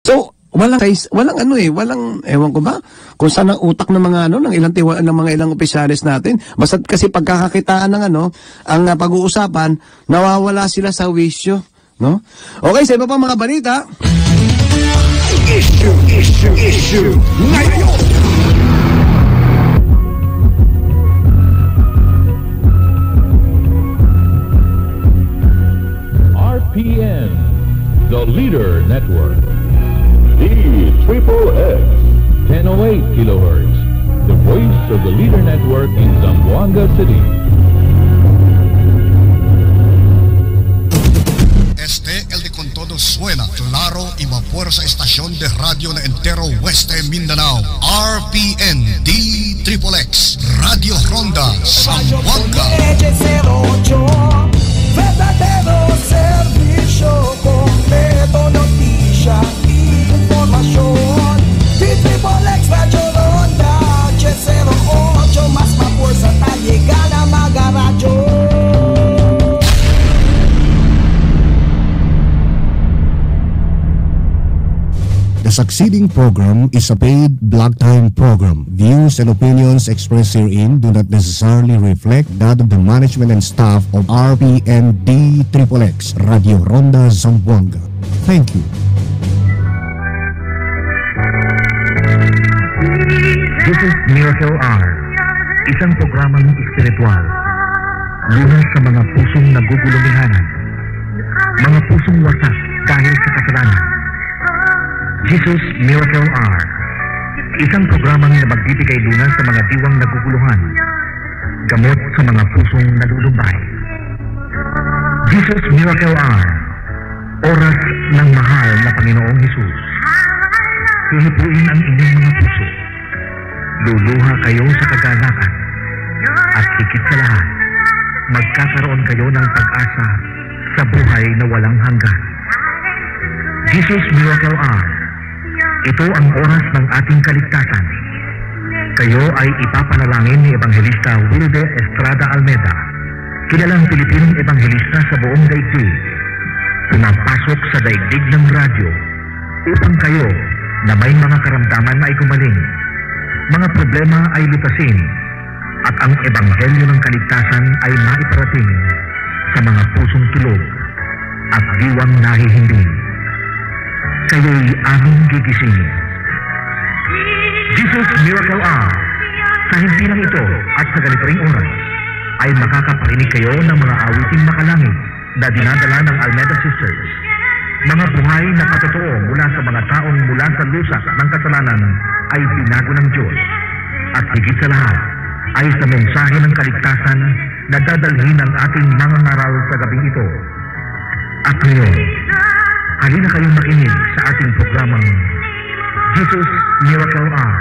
So, walang ewan ko ba kung saan ang utak ng mga ng ilang opisyalis natin. Basta kasi pagkakakitaan ng ang pag-uusapan, nawawala sila sa wisyo, no? Okay, sa iba pa mga balita. Issue ngayon. RPN, the Leader Network. D-Triple-X, 1008 kilohertz, the voice of the Leader Network in Zamboanga City. El de con todo suena claro y vapor sa estación de radio na entero Weste Mindanao. RPN D-Triple-X, Radio Ronda, Zamboanga. Verdadero servicio completo, noticia y información. D-Triple-X, Radio Ronda, H08, más vapor sa taligana magaradyo. The succeeding program is a paid block time program. Views and opinions expressed herein do not necessarily reflect that of the management and staff of RPN D-Triple-X, Radio Ronda Zamboanga. Thank you. This is Miracle Hour, isang programang espiritual. Lunas sa mga pusong nagugulumihanan, mga pusong wasak dahil sa kasalanan. Jesus Miracle Hour, isang programang na magbibigay lunas sa mga diwang naguguluhan, gamot sa mga pusong nalulumbay. Jesus Miracle Hour, oras ng mahal na Panginoong Hesus. Hihipuin ang inyong mga puso. Luluha kayo sa kagalakan. At higit sa lahat, magkakaroon kayo ng pag-asa sa buhay na walang hanggan. Jesus Miracle Hour, ito ang oras ng ating kaligtasan. Kayo ay ipapanalangin ni Evangelista Wilde Estrada Almeda, kilalang Pilipinong Evangelista sa buong daigdig. Pumapasok sa daigdig ng radyo upang kayo na may mga karamdaman ay gumaling, mga problema ay lutasin, at ang Ebanghelyo ng kaligtasan ay maiparating sa mga pusong tulog at diwang nahihimbing. Kayo'y aming gigisingin. Jesus Miracle Hour, sa hindi lang ito at sa ganito ring oras, ay makakaparinig kayo ng mga awiting makalangit na dinadala ng Almeda Sisters. Mga buhay na patotoo mula sa mga taong mula sa lusak ng kasalanan ay binago ng Diyos. At higit sa lahat, ay sa mensahe ng kaligtasan na dadalhin ng ating mga ngaral sa gabing ito. At ngayon, halina kayong makinig sa ating programang Jesus Miracle Hour.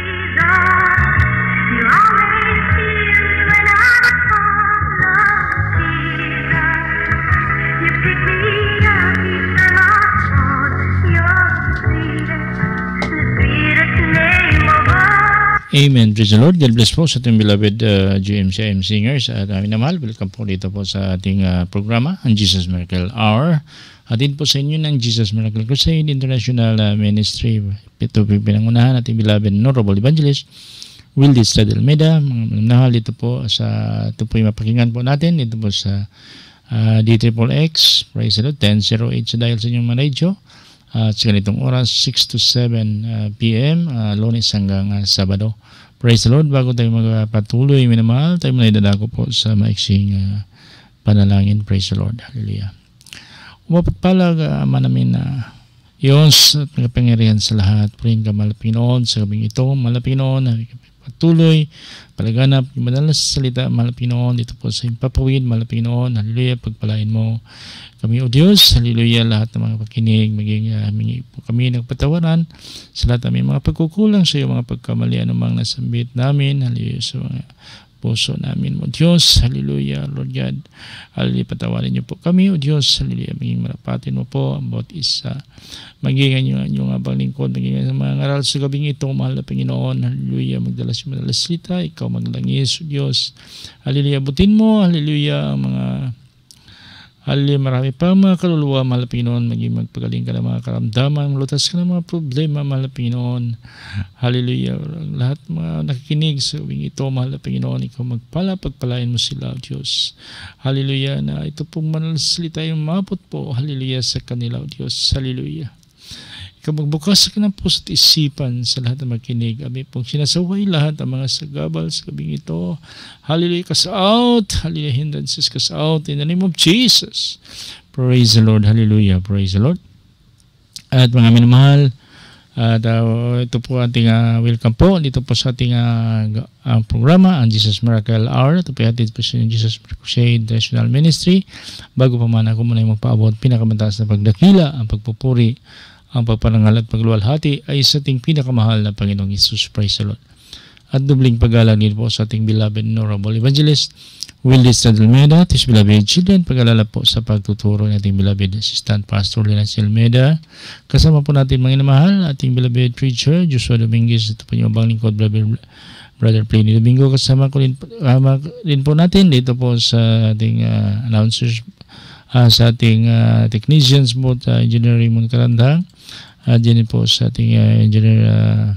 Amen. Praise the Lord. God bless po sa ating beloved GMCIM singers at aming namahal. Welcome po dito po sa ating programa, ang Jesus Miracle Hour. Atin po sa inyo ng Jesus Miracle Crusade International Ministry. Ito po pinangunahan ating beloved Honorable Evangelist Wilde Estrada Almeda. Mga namahal dito po ito po yung mapakinggan po natin. Dito po sa D-Triple-X. Praise the Lord. 1008 sa dial sa inyong mga radio. At sa ganitong oras, 6 to 7 p.m. Lunes hanggang Sabado. Praise the Lord. Bago tayo magpatuloy, minamahal, tayo muna idadako po sa maiksing panalangin. Praise the Lord. Hallelujah. Umapagpalag, Ama namin na Diyos at nagpangerihan sa lahat. Purihin ka, Malapinoon, sa gabing ito. Malapinoon, patuloy, palaganap, yung madalas salita, Malapinoon, dito po sa impapawid, Malapinoon. Hallelujah. Pagpalain mo kami, O Diyos, hallelujah, lahat ng mga pakinig, maging humingi po kami nagpatawaran sa lahat ng mga pagkukulang sa iyo, mga pagkamali, anumang nasambit namin, hallelujah, sa mga puso namin, O Diyos, hallelujah, Lord God, hallelujah, patawarin niyo po kami, O Diyos, hallelujah, maging marapatin mo po ang bawat isa, maging yung abang lingkod, maging sa mga ngaral sa gabing ito, mahal na Panginoon, hallelujah, magdalas yung madalas salita, ikaw maglangis, O Diyos, hallelujah, butin mo, hallelujah, ang mga Hallelujah, marami pa mga kaluluwa, mahal na Panginoon, maging magpagaling ka ng mga karamdaman, malutas ka ng mga problema, mahal na Panginoon. Hallelujah, lahat mga nakikinig sa uwing ito, mahal na Panginoon, ikaw pagpalain mo sila, Diyos. Hallelujah, na ito pong manalsalita yung mapot po, hallelujah, sa kanila, Diyos. Hallelujah. Ikaw magbukas ka ng puso't isipan sa lahat ng makinig. Abi pong sinasaway lahat ang mga sagabal sa gabing ito. Hallelujah, cast out. Hallelujah, hindrances, cast out in the name of Jesus. Praise the Lord. Hallelujah. Praise the Lord. At mga minamahal, at ito po ating welcome po dito po sa ating programa, ang Jesus Miracle Hour. Ito po ating Jesus Miracle Crusade National Ministry. Bago pa man ako muna yung magpaabot, pinakamantaas na pagdakila, ang pagpupuri, ang pagparangal at pagluwalhati ay sa ating pinakamahal na Panginoong Isus. Praise the Lord. At dubling paggalang din po sa ating beloved Honorable Evangelist Willis Almeida, his beloved children, pag-alala po sa pagtuturo ng ating beloved Assistant Pastor Linus Almeida. Kasama po natin mga inamahal, ating beloved preacher Joshua Dominguez, ito po yung abang lingkod, Brother Pliny Domingo. Kasama ko rin po natin dito po sa ating announcers, sa ating technicians po, Engineer Raymond Karandang, at dyan po sa ating Engineer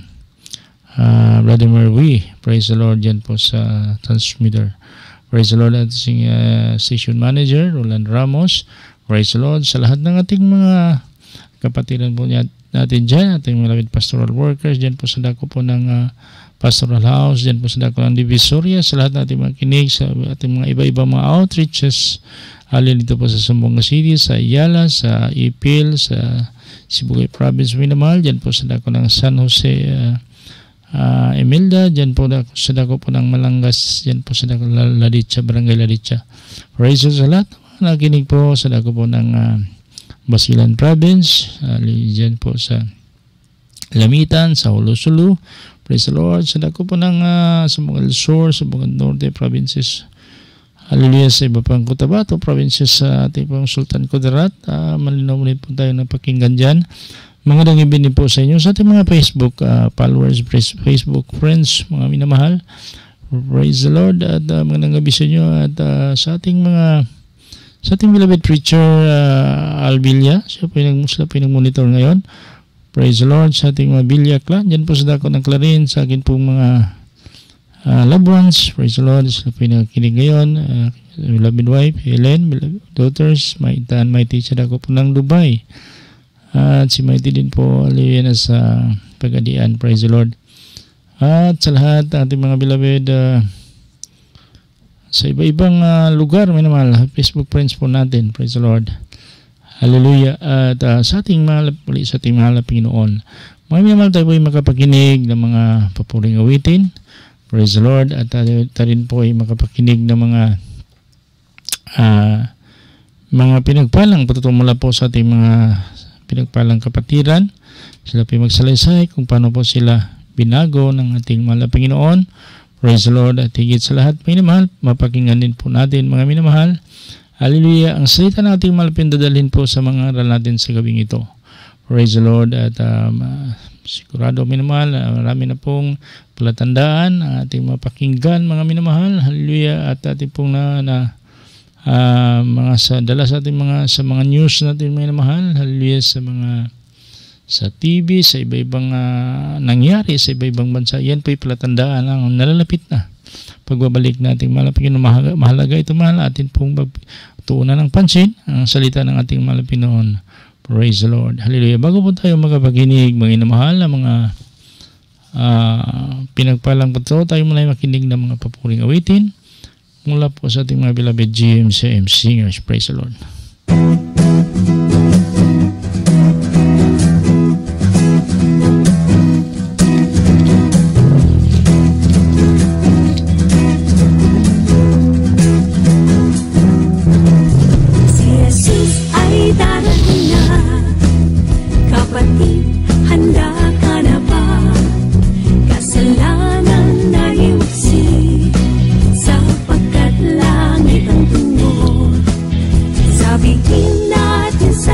Brother Merwi. Praise the Lord, dyan po sa transmitter. Praise the Lord, at ating station manager Roland Ramos. Praise the Lord sa lahat ng ating mga kapatiran po natin dyan, ating mga pastoral workers dyan po sa dako po ng pastoral house, dyan po sa dako ng Divisoria, sa lahat ng ating mga kinig, sa ating mga iba-ibang mga outreaches, alin dito po sa Zamboanga City, sa Ayala, sa Ipil, sa Sibugay Province, minamahal, dyan po sa dako ng San Jose Emilda, dyan po sa dako po ng Malangas, dyan po sa dako ng Ladicha, Barangay Ladicha. Praise the Lord sa lahat. Nakinig po sa dako po ng Basilan Province, dyan po sa Lamitan, sa Hulusulu. Praise the Lord sa dako po ng Zamboanga Sur, Zamboanga Norte Provinces. Hallelujah, sa iba pang Cotabato provinces sa ating pang Sultan Kudarat. Malinaw ulit po tayo na pakinggan dyan. Mga dangibin din po sa inyo sa ating mga Facebook followers, Facebook friends, mga minamahal. Praise the Lord. At mga dangabi sa inyo at sa ating beloved preacher Albilia. Siya po yung monitor ngayon. Praise the Lord sa ating mga Bilya Clan. Dyan po sa dako ng Clarin, sa akin pong mga loved ones. Praise the Lord. Sila po yung nakikinig ngayon. Beloved wife, Helen, beloved daughters, Maita and Mighty, sa dako po ng Dubai. At si Mighty din po, hallelujah, na sa Pagadian. Praise the Lord. At sa lahat ating mga beloved sa iba-ibang lugar, may naman Facebook friends po natin. Praise the Lord. Hallelujah. At sa ating mahal na Panginoon, mga minamahal, tayo po ay makapakinig ng mga papuring awitin. Praise the Lord. At tayo rin po ay makapakinig ng mga pinagpalang patutumula po sa ating mga pinagpalang kapatiran. Sila po ay magsalaysay kung paano po sila binago ng ating mahal na Panginoon. Praise the Lord. At higit sa lahat, mga minamahal, mapakinggan din po natin, mga minamahal. Hallelujah. Ang salita nating malapit dadalhin po sa mga aral natin sa gabing ito. Praise the Lord. At sigurado, minamahal, marami na pong palatandaan ang ating mapakinggan, mga minamahal. Hallelujah. At ating pong mga dala sa ating sa mga news natin, mga minamahal. Hallelujah. Sa TV, sa iba-ibang nangyari sa iba-ibang bansa. Yan po yung palatandaan ang nalalapit na pagbabalik nating malapit na mahalaga ito, mahal atin pong tuunan ng pansin ang salita ng ating malapit noon. Praise the Lord. Hallelujah. Bago po tayo magapakinig, mga inamahal na mga pinagpalang po tayo muna makinig ng mga papuring awitin mula po sa ating mga beloved GMCM singers. Praise the Lord. Sabihin natin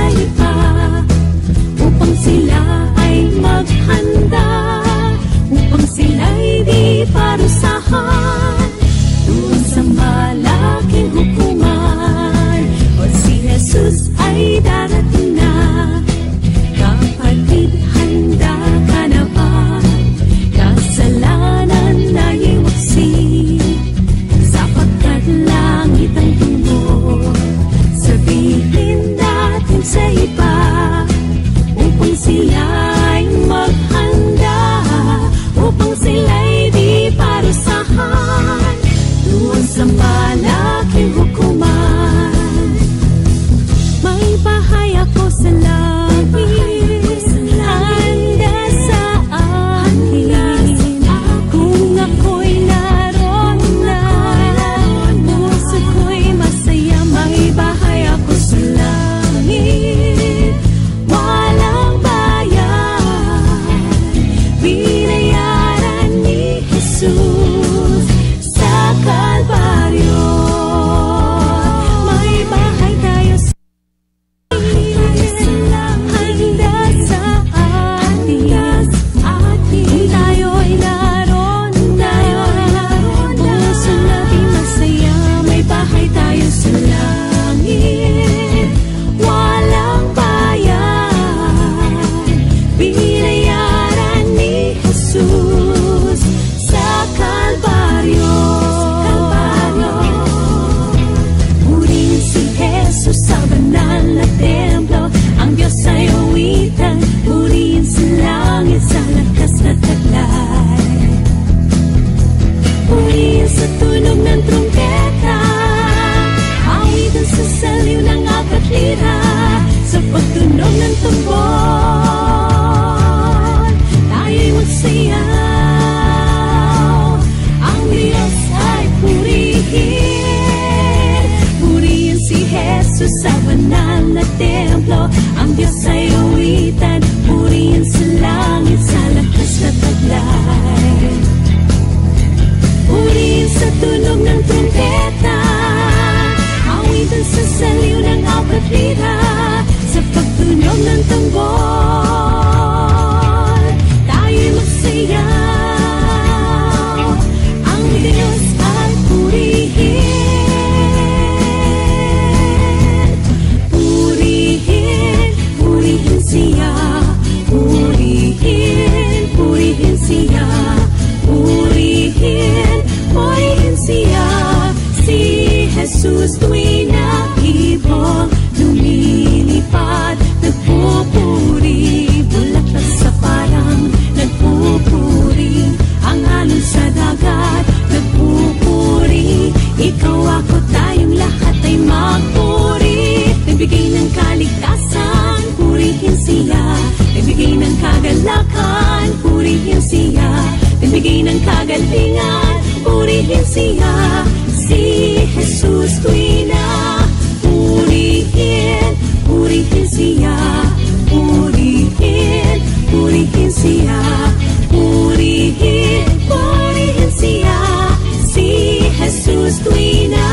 kagalakan, purihin siya. Nagbigay ng kagalingan, purihin siya. Si Jesus tuwina, purihin, purihin siya. Purihin, purihin siya. Purihin, purihin siya. Si Jesus tuwina.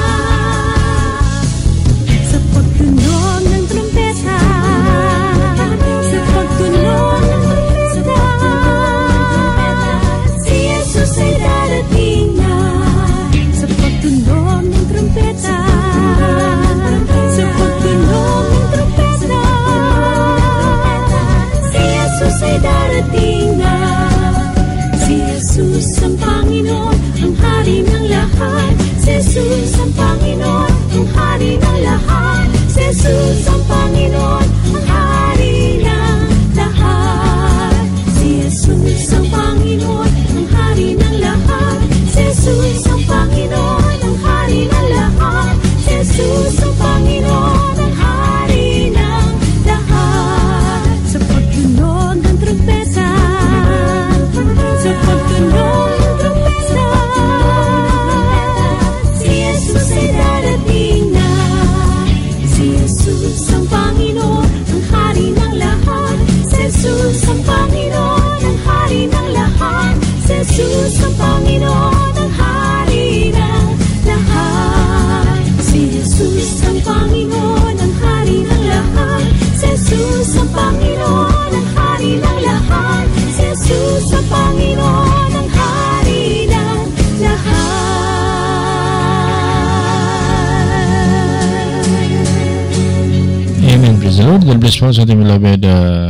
Sa pagtunog ng trumpeta, sa pagtunog ng trumpeta, si Jesus ay darating na. Sa pagtunog ng trumpeta, sa pagtunog ng trumpeta, si Jesus ay darating na. Si Jesus ang Panginoon, ang hari ng lahat. Si Jesus ang Panginoon, ang hari ng lahat. Si Jesus ang Panginoon, ang hari ng lahat. Si Jesus ang Panginoon, ang hari ng lahat. Si Jesus ang Panginoon, ang hari ng lahat. Si Jesus ang Panginoon, ang hari ng lahat. Sa pagtunog ng trumpeta, sa pagtunog ng trumpeta, si Jesus ay darating na. Si Jesus ang Panginoon, ang hari ng lahat. Si Jesus ang Panginoon, ang hari ng lahat. Si Jesus ang Panginoon, ang hari ng lahat. Si Jesus ang Panginoon, ang hari ng lahat. Si Jesus ang Panginoon, ang hari ng lahat. Si Jesus ang Panginoon, ang hari ng lahat. Amen. Praise the Lord. God bless po sa ating beloved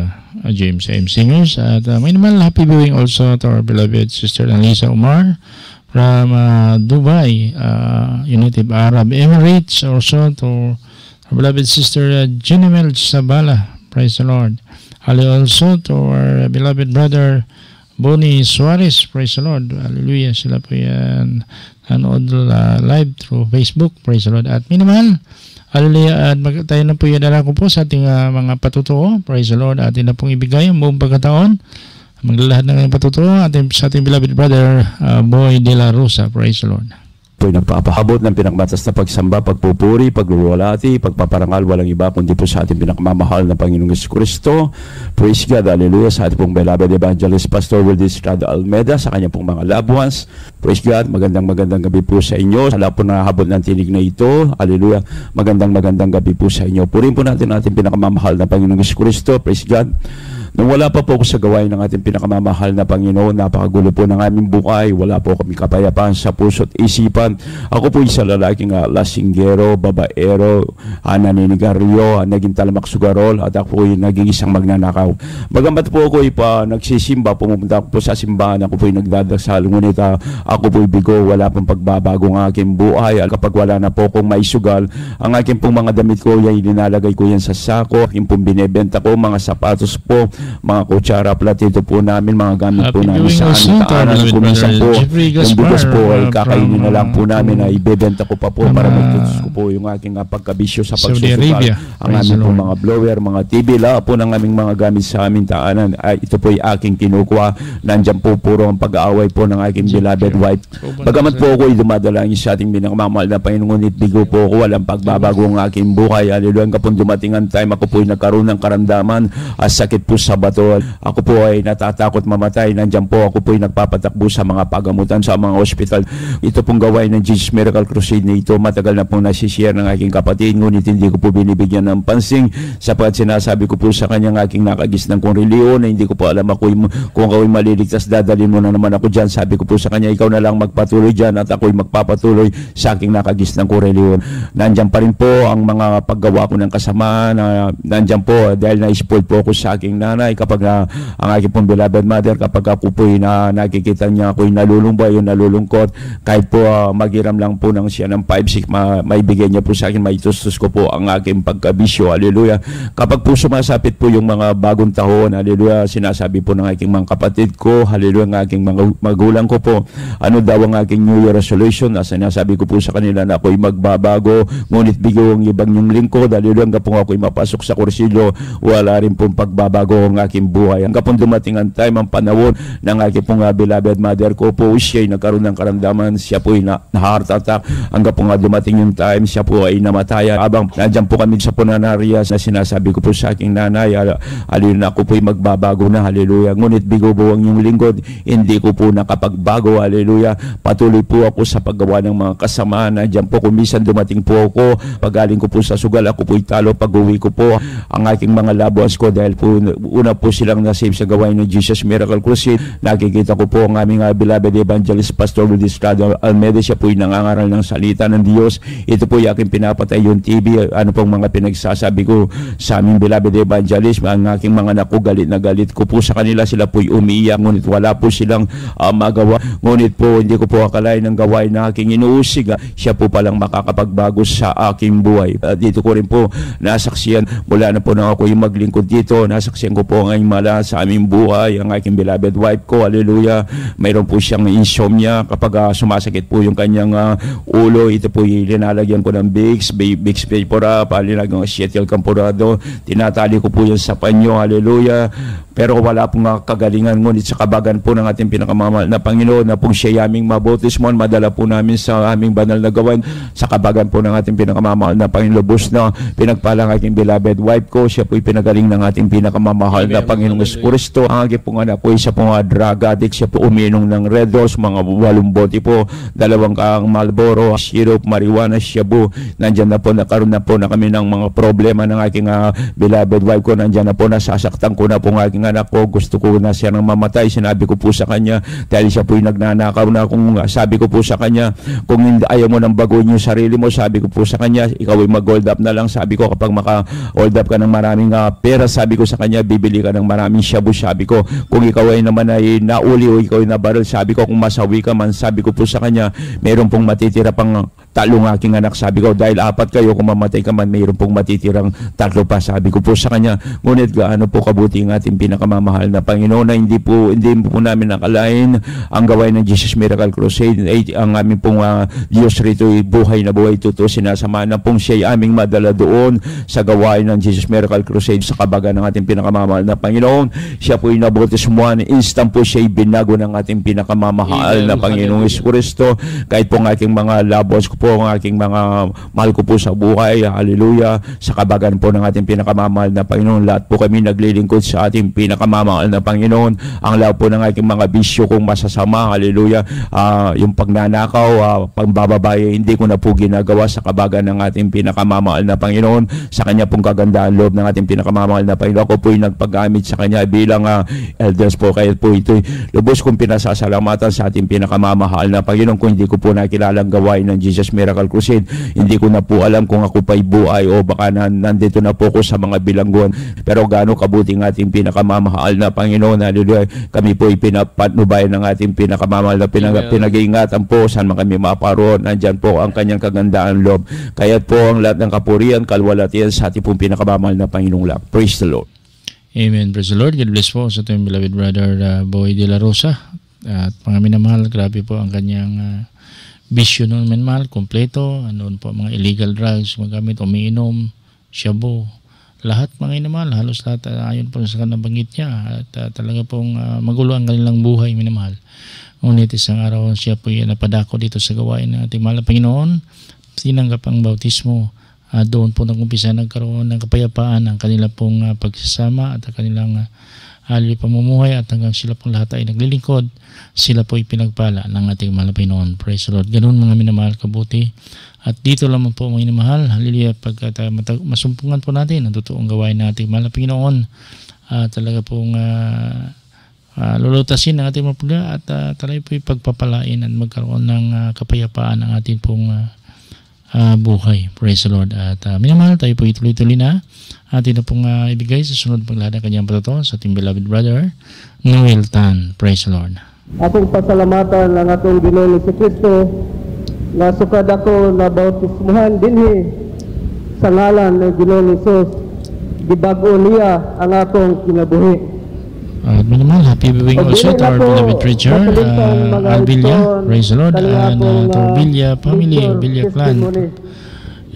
James AM singers. At may naman happy viewing also to our beloved Sister Anissa Umar from Dubai, United Arab Emirates. Also to our beloved Sister Jenimel Sabala. Praise the Lord. Also to our beloved brother Bonnie Suarez. Praise the Lord. Hallelujah. Sila po yan nanood live through Facebook. Praise the Lord. At minimahal, hallelujah. At tayo na po yadala ko po sa ating mga patutuo. Praise the Lord. Atin na pong ibigay ang buong pagkataon. Maglalahad ng ngayong patutuo sa ating beloved brother Boy De La Rosa. Praise the Lord. Po'y nagpapahabot ng pinakmatas na pagsamba, pagpupuri, pagluluwalhati, pagpaparangal, walang iba kundi po sa ating pinakamamahal na Panginoong Jesucristo. Praise God, hallelujah, sa ating pong beloved evangelist Pastor Wildy Estrada Almeida, sa kanyang pong mga loved ones. Praise God, magandang gabi po sa inyo. Sa lahat po nahabot ng tinig na ito, hallelujah, magandang gabi po sa inyo. Purin po natin ating pinakamamahal na Panginoong Jesucristo. Praise God. Nung wala pa po ako sa gawain ng ating pinakamamahal na Panginoon, napakagulo po ng aming buhay, wala po kami kapayapaan sa puso't isipan. Ako po isa lalaking lasinggero, babaero, naninigarilyo, naging talamak sugarol, at ako po naging isang magnanakaw. Bagamat po ako nagsisimba, pumunta po sa simbahan, ako po nagdadasal, ngunit ako po bigo, wala pong pagbabago ng aking buhay. At kapag wala na po akong maisugal, ang aking pong mga damit ko, nilalagay ko yan sa sako, yung pong binebenta ko, mga sapatos po, mga kutsara, platito po namin, mga gamit po namin sa anitaanan. Kuminsan po, yung bigas po ay kakainin na lang po namin, ay ibebenta ko pa po para magtutos ko po yung aking pagkabisyo sa pagsusukal. Ang aming po mga blower, mga TV, lahat po ng aming mga gamit sa aming taanan. Ito po ay aking kinukuha. Nandyan po puro ang pag-aaway po ng aking beloved wife. Bagamat po ako ay dumadalangin sa ating pinakamamahal na Panginoon, ngunit bigo po ako, walang pagbabago ang aking buhay. Hallelujah. Kapag dumating ang time, ako po ay nagkaroon ng karamdaman, sakit po sa bato. Ako po ay natatakot mamatay. Nandiyan po ako po ay nagpapatakbo sa mga pagamutan sa mga hospital. Ito pong gawain ng Jesus Miracle Crusade na ito, matagal na pong nasishare ng aking kapatid, ngunit hindi ko po binibigyan ng pansin, sapagat sinasabi ko po sa kanyang aking nakagisnan kong reliyon na hindi ko po alam kung ako'y maliligtas, dadalhin mo na naman ako dyan. Sabi ko po sa kanya, ikaw na lang magpatuloy dyan at ako'y magpapatuloy sa aking nakagisnan kong reliyon. Nandiyan pa rin po ang mga paggawa ko ng kasama, nandiyan po dahil na-spoil po ako sa aking nanay. Kapag ang aking pong beloved mother, kapag ako po nakikita niya ako'y nalulumbay o nalulungkot, kahit po magiram lang po ng siya ng 5-6, maibigay niya po sa akin, maitustos ko po ang aking pagkabisyo. Hallelujah. Kapag po sumasapit po yung mga bagong taon, hallelujah, sinasabi po ng aking mga kapatid ko, hallelujah, ng aking mga magulang ko po, ano daw ang aking New Year resolution, na sinasabi ko po sa kanila na ako'y magbabago, ngunit bigo ang ibang yung lingkod, hallelujah, hanggang po ako'y mapasok sa kursilyo, wala rin pong pagbabago. po ang aking buhay. Hanggang po dumating ang time, ang panahon ng aking pong beloved mother ko po, siya ay nagkaroon ng karamdaman, siya po ay na-heart attack. Hanggang po dumating yung time, siya po ay namatay. Habang nandiyan po kami sa Punanaria na sinasabi ko po sa aking nanay, hallelujah, ako po ay magbabago na, hallelujah. Ngunit bigo po ang yung lingkod, hindi ko po nakapagbago, hallelujah. Patuloy po ako sa paggawa ng mga kasamaan. Nandiyan po kumisan dumating po ako, pagaling ko po sa sugal, ako po talo. Pag-uwi ko po ang aking mga loved ones ko dahil po una po silang nasave sa gawain ng Jesus Miracle Crusade. Nakikita ko po ang aming beloved evangelist Pastor Wildistrado Almeida, siya po ay nangangaral ng salita ng Diyos. Ito po yung aking pinapatay yung TV, ano pong mga pinagsasabi ko sa aming beloved evangelist. Ang aking mga naku, galit na galit ko po sa kanila, sila po umiiyak, ngunit wala po silang magawa. Ngunit po hindi ko po akalain ng gawain na aking inuusig, siya po palang makakapagbago sa aking buhay. Dito ko rin po nasaksiyan, mula na po na ako yung maglingkod dito, nasaksiyan ko po ngayon mala sa aming buhay, ang aking beloved wife ko, hallelujah. Mayroon po siyang insomnia kapag sumasakit po yung kanyang ulo. Ito po linalagyan ko ng Vicks Vapora, palinagyan ng acetyl campurado, tinatali ko po yung sa panyo, hallelujah. Pero wala pong kagalingan, ngunit sa kabagan po ng ating pinakamamahal na Panginoon na pong siya aming mabautismoan, madala po namin sa aming banal na gawain, sa kabagan po ng ating pinakamamahal na Panginoon. Lubos na pinagpalang aking beloved wife ko, siya po'y pinagaling ng ating pinakamamahal na Panginoong Kristo. Ang aking pong anak po, isa pong drug addict, siya po uminom ng Red Horse, mga 8 bote po, 2 kang Marlboro, syrup, marijuana, siya po. Nandyan na po, nakaroon na po na kami ng mga problema ng aking beloved wife ko. Nandyan na po, nasasaktan ko na po ng aking anak ko, gusto ko na siya nang mamatay. Sinabi ko po sa kanya, dahil siya po'y nagnanakaw na, kung sabi ko po sa kanya, kung ayaw mo nang baguhin yung sarili mo, sabi ko po sa kanya, ikaw ay mag-hold up na lang. Sabi ko, kapag maka-hold up ka ng maraming pera, sabi ko sa kanya, bibili ka ng maraming shabu. Sabi ko, kung ikaw ay naman ay nauli o ikaw ay nabaril, sabi ko, kung masawi ka man, sabi ko po sa kanya, mayroon pong matitira pang 3 aking anak. Sabi ko, dahil 4 kayo, kung mamatay ka man, mayroon pong matitirang 3 pa. Sabi ko po sa kanya, ngunit gaano po kabuti ang ating pinakamamahal na Panginoon na hindi po namin nakalain ang gawain ng Jesus Miracle Crusade. Ang aming pong Diyos rito ay buhay na buhay totoo. Sinasama na pong siya ay aming madala doon sa gawain ng Jesus Miracle Crusade sa kabagan ng ating pinakamamahal na Panginoon. Siya po ay nabautismuhan, instant po siya ay binago ng ating pinakamamahal na Panginoong Kristo. Kahit po ang aking mga labos ko po, ang aking mga mahal ko po sa buhay, hallelujah, sa kabagan po ng ating pinakamamahal na Panginoon, lahat po kami naglilingkod sa ating pinakamamahal na Panginoon. Ang lahat po ng aking mga bisyo kong masasama, hallelujah, yung pagnanakaw, pagbababae, hindi ko na po ginagawa sa kabagan ng ating pinakamamahal na Panginoon. Sa kanya pong kagandahan loob ng ating pinakamamahal na Panginoon, ako po yung nagpag-gamit sa kanya bilang elders po. Kaya po ito'y lubos kong pinasasalamatan sa ating pinakamamahal na Panginoon. Kung hindi ko po nakilalang gawain ng Jesus Miracle Crusade, hindi ko na po alam kung ako pa'y buhay o baka nandito na po ko sa mga bilangguan. Pero gaano kabuti ng ating pinakamamahal na Panginoon, hallelujah. Kami po ay pinapatnubayan ng ating pinakamamahal na pinag-iingatan po saan man kami maparoon. Nandyan po ang kanyang kagandahan loob. Kaya po ang lahat ng kapurihan, kalwalatian sa ating pong pinakamamahal na Panginoong lang. Praise the Lord. Amen. Praise the Lord. God bless po sa ating beloved brother Boy De La Rosa. At mga minamahal, grabe po ang kanyang bisyo noon, minamahal, kompleto. Ano po, mga illegal drugs, magamit, umiinom, shabu, lahat mga minamahal, halos lahat ayon po sa nabanggit niya. At talaga pong magulo ang kanilang buhay, minamahal. Ngunit isang araw siya po napadako dito sa gawain ng ating mahal na Panginoon, tinanggap ang bautismo. Doon po nag-umpisa nagkaroon ng kapayapaan ang kanila pong pagsasama at ang kanilang pamumuhay, at hanggang sila pong lahat ay naglilingkod, sila po ay pinagpala ng ating mahal na Panginoon. Praise the Lord. Ganun mga minamahal kabuti. At dito lamang po mga minamahal, hallelujah, pagkat masumpungan po natin ang totoong gawain ng ating mahal na Panginoon, talaga pong lulutasin ng ating mga pula, at talaga po pagpapalain at magkaroon ng kapayapaan ang ating pong buhay. Praise the Lord. At minamahal, tayo po ituloy-tuloy na atin na pong ibigay sa sunod paglahad ng kanyang patato sa ating beloved brother Noel Tan. Praise the Lord. Akong pasalamatan ang atong Ginoong Kristo na sukad ako na bautismuhan dinhi sa ngalan ng Ginoong Hesus. Gibago niya ang akong kinabuhi. Minimal, happy viewing also to our beloved preacher, Albilia. Praise the Lord. And to Albilia family, Albilia clan.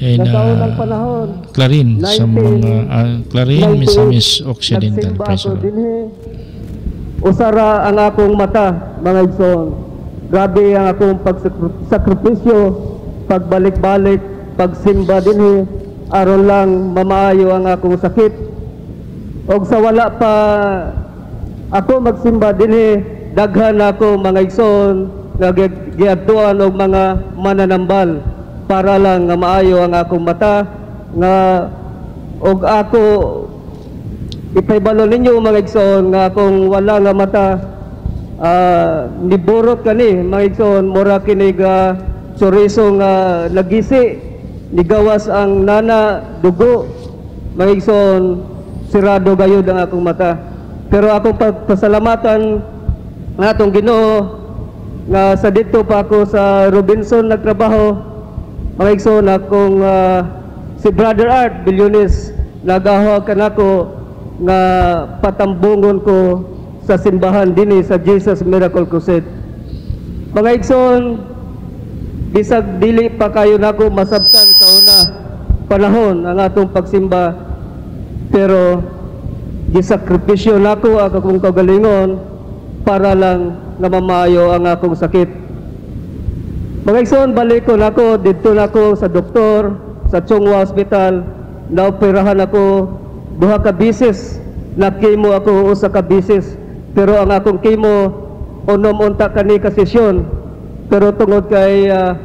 and sa unang panahon, Clarin sa mga Clarin, Misamis Occidental. nagsimba Praise the ako Lord. dinhi. Usara ang akong mata, mga igsoon. Grabe ang akong pagsakripisyo, pagbalik-balik, pagsimba dinhi, aron lang mamaayo ang akong sakit. Og sa wala pa ako magsimba dinhi, daghan ako mga igsoon nga giadtuan og mga mananambal para lang nga maayo ang akong mata nga og ako ipaybalo ninyo mga igsoon nga akong wala nga mata niburot kani mga igsoon mura kini ga chorizo nga nagisi nigawas ang nana dugo mga igsoon sirado gayud ang akong mata pero akong pasalamatan nga atong Ginoo nga sa dito pa ako sa Robinson nagtrabaho mga igsoon akong si Brother Art Bilyones nagahawag kanako nga patambungon ko sa simbahan dinhi sa Jesus Miracle Crusade. Mga igsoon, bisag dili pa kayo nako masabtan sa una panahon ang atong pagsimba, pero gisakripisyo nako ang akong kagalingon para lang nga mamaayo ang akong sakit. Mga igsoon, balik ko nako didto nako sa doktor sa Chongwa Hospital, naoperahan ako 2 ka bisis, na chemo ako 1 ka bisis, pero ang akong chemo unom-unta kani ka sesyon, pero tungod kay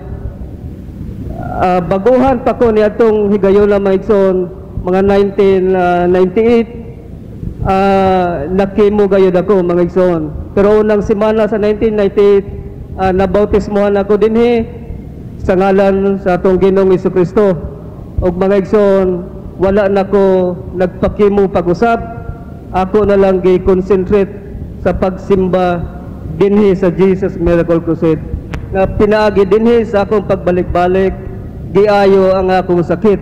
baguhan pa ko ni atong higayon na maigsoon mga 1998 na chemo gayud ako mga igsoon, pero unang semana sa 1998 nabautismohan ako dinhi sa ngalan sa atong Ginoong Jesucristo. Og mga igsoon, wala na ko nagpakimo pag-usap, ako na lang gi-concentrate sa pagsimba dinhi sa Jesus Miracle Crusade. Nga pinaagi dinhi sa akong pagbalik-balik, giayo ang akong sakit.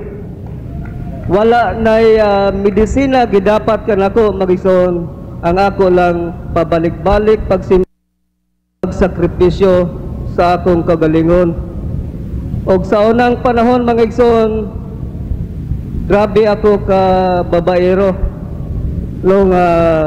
Wala nay medisina gidapat kanako magison, ang ako lang pabalik-balik pagsimba, pagsakripisyo sa akong kagalingon. Og sa unang panahon mga igsoon, grabe ako ka babaero nung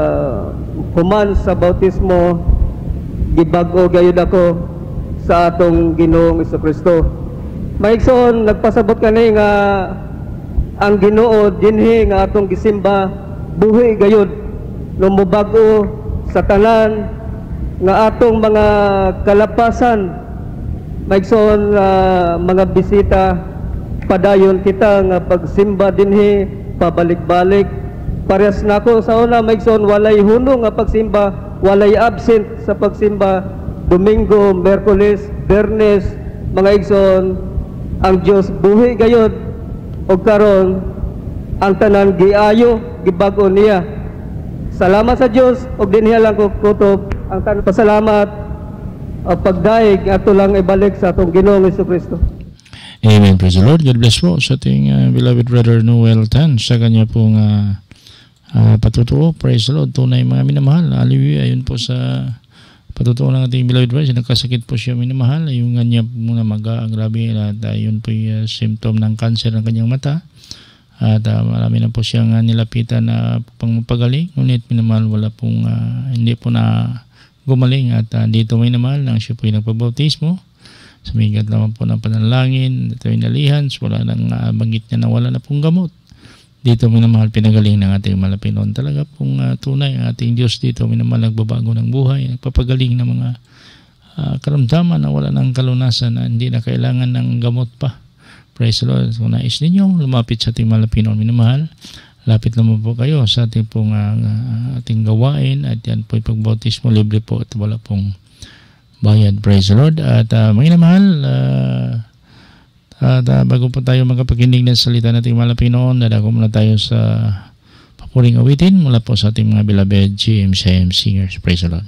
human sa bautismo, gibag-o gayud ako sa atong Ginoong Jesucristo. Maigsoon, nagpasabot kani nga ang Ginoo dinhi nga atong gisimba buhi gayud nung mubag-o sa tanan nga atong mga kalapasan. Maigsoon, mga bisita, padayon kita nga pagsimba dinhi pabalik-balik. Parehas nako sa una maigsoon, walay hunong nga pagsimba, walay absent sa pagsimba. Domingo, Miyerkules, Biyernes, mga igsoon, ang Dios buhi gayud, og karon ang tanan giayo, gibag-o niya. Salamat sa Dios, og dinhi lang ko kutob ang tanan pasalamat o pagdaig ato lang ibalik sa atong Ginoong Jesucristo. Amen. Praise the Lord. God bless po sa ating beloved brother Noel Tan sa kanya pong patutuo. Praise the Lord. Tunay mga minamahal. Hallelujah. Ayun po sa patutuo ng ating beloved brother. Nagkasakit po siya minamahal. Yung kanya muna grabe at yun po yung symptom ng cancer ng kanyang mata. At marami na po siyang nilapitan na pangmapagaling. Ngunit minamahal wala pong hindi po na gumaling. At dito minamahal nang siya po yung nagpabautismo. Sumigat naman po ng panalangin, ito yung nalihan, wala nang banggit niya na wala na pong gamot. Dito minamahal pinagaling ng ating Malapinon. Talaga pong tunay ang ating Diyos dito minamahal nagbabago ng buhay, nagpapagaling ng mga karamdaman na wala ng kalunasan na hindi na kailangan ng gamot pa. Praise the Lord. Kung nais ninyo, lumapit sa ating Malapinon minamahal. Lapit naman po kayo sa ating pong ating gawain at yan po yung pagbautismo, libre po at wala pong bayad. Praise the Lord. At mga mahal, bago po tayo magkapakinig ng salita nating Malapinoon, dadako muna tayo sa papuring awitin mula po sa ating mga beloved GMCM singers. Praise the Lord.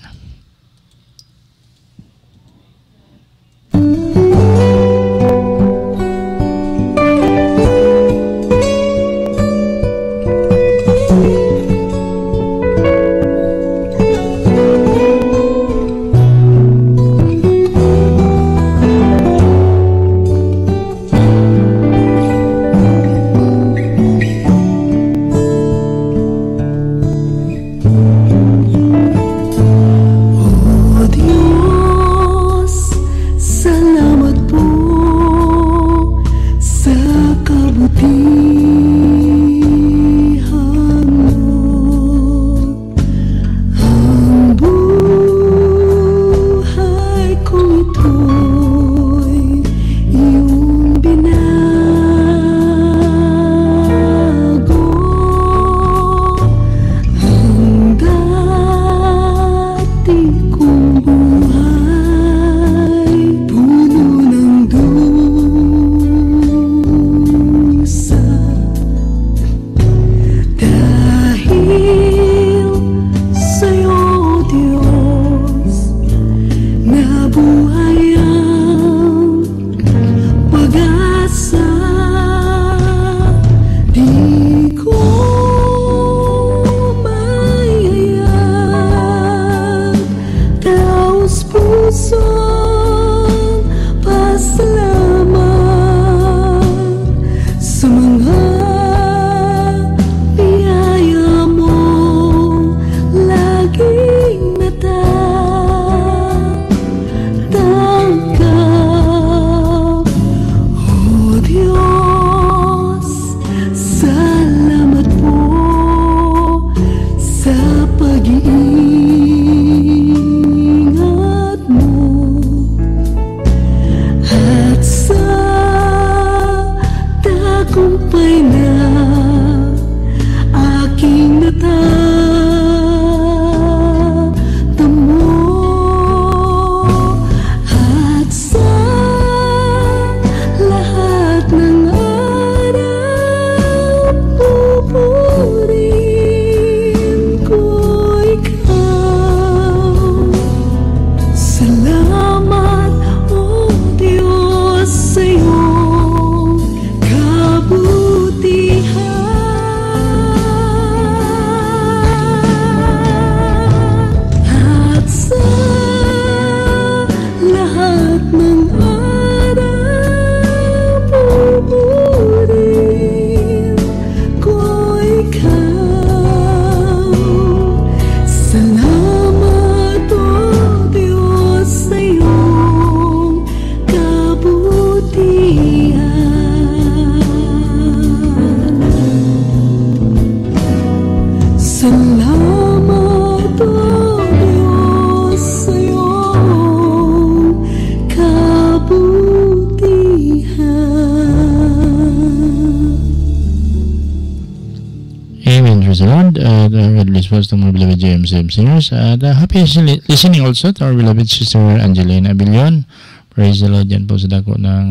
God bless us to my beloved JMCM singers. At happy listening also to our beloved sister Angelina Abilion. Praise the Lord, yan po sa dako ng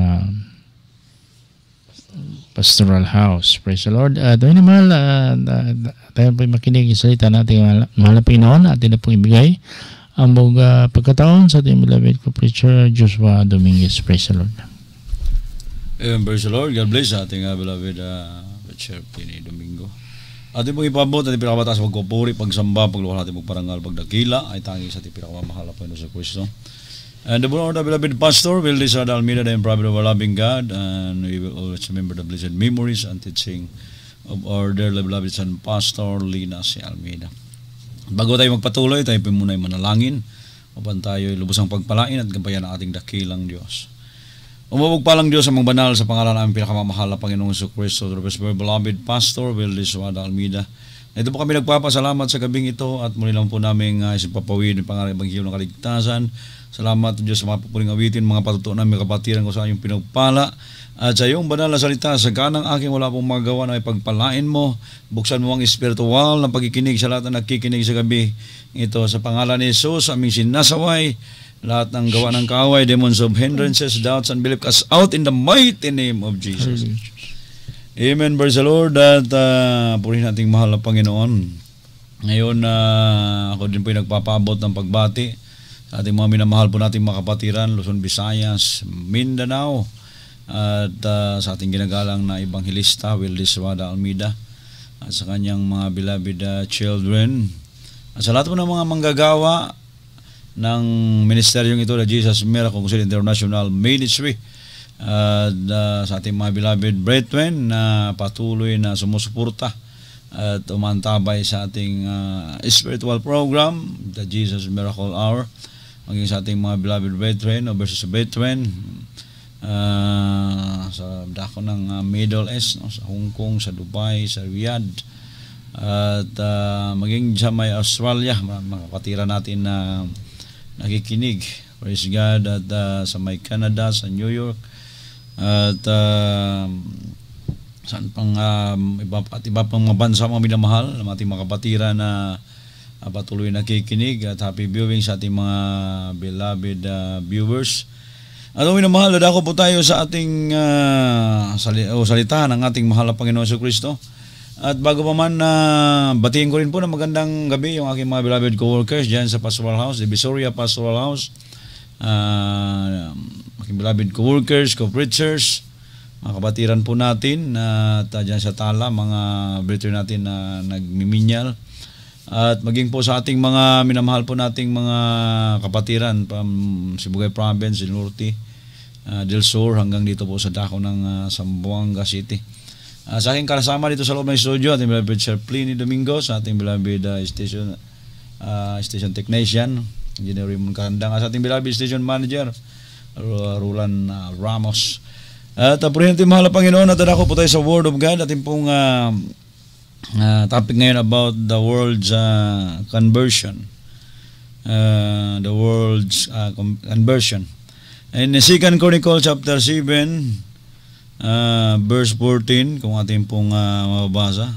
Pastoral House. Praise the Lord. Doon naman, tayo po makinig yung salita natin mahal na Panginoon. Atin na pong ibigay ang pagkataon sa ating beloved co-preacher Joshua Dominguez. Praise the Lord. Amen. Praise the Lord. God bless sa ating beloved preacher Pini Domingo. Ating pong ipabot, ating pinakabataas, pagkupuri, pagsamba, pagluha natin, pagparangal, pagdakila, ay tangi sa ating pinakamamahal na Panginoon sa Kristo. And the Lord, the beloved pastor, will Lizard Almeida, the prophet of our loving God, and we will always remember the blessed memories and teaching of our dear beloved son, Pastor Lina C. Almeida. Bago tayo magpatuloy, tayo po muna ay manalangin upang tayo ay lubusang pagpalain at gampayan ang ating dakilang Diyos. Umabagpalang Diyos ang mga banal sa pangalan ng aming pinakamamahal na Panginoong Jesucristo, the beloved pastor, will Lizard Almeida. Ito po kami nagpapasalamat sa gabing ito at muli lang po namin isipapawid ng pangalan ng Ebanghelyo ng Kaligtasan. Salamat Diyos sa mga pupuling awitin, mga patutunan, mga kapatiran ko sa iyong pinagpala. At sa iyong banal na salita, sa ganang aking wala pong magawa na ipagpalain mo, buksan mo ang espiritual na pagkikinig sa lahat na nakikinig sa gabi. Ito sa pangalan ni Jesus, aming sinasaway, lahat ng gawa ng kaaway, demons of hindrances, doubts, and belief, cast out in the mighty name of Jesus. Amen, praise the Lord. At purihin nating mahal na Panginoon. Ngayon, ako din po yung nagpapaabot ng pagbati sa ating mga minamahal po nating mga kapatiran, Luzon, Visayas, Mindanao, at sa ating ginagalang na Ebanghilista, Wildis Wada Almeida, at sa kanyang mga beloved children, at sa lahat po ng mga manggagawa ng ministeryong ito na Jesus Miracle Crusade International Ministry, at sa ating mga beloved brethren na patuloy na sumusuporta at umantabay sa ating spiritual program, the Jesus Miracle Hour, maging sa ating mga beloved brethren o versus brethren sa dako ng Middle East, no? Sa Hong Kong, sa Dubai, sa Riyadh, at maging sa may Australia, mga kapatira natin na nakikinig, praise God, at sa may Canada, sa New York, at saan pang iba pang mga bansa mga minamahal ng ating mga kapatira na patuloy nakikinig, at happy viewing sa ating mga beloved viewers. At minamahal, dadako po tayo sa ating salita ng ating mahal na Panginoon Jesucristo. At bago pa man, batiin ko rin po na magandang gabi yung aking mga beloved co-workers dyan sa Pastoral House, the Visoria Pastoral House, aking beloved co-workers, co-preachers, mga kabatiran po natin at dyan sa Tala, mga brethren natin na nagmiminyal, at maging po sa ating mga minamahal po nating mga kapatiran from Sibugay Province, Norte, Del Sur, hanggang dito po sa dako ng Zamboanga City. Sa aking kasama dito sa loob ng studio, ating beloved Sir Pliny Domingo, sa ating beloved station technician, Engineer Raymond Karandang, sa ating beloved station manager, Roland Ramos. At purihin natin mahal na Panginoon, at ako po tayo sa Word of God. Ating pong topic ngayon about the world's conversion. The world's conversion. In 2 Chronicles chapter 7, verse 14, kung ating pong mababasa.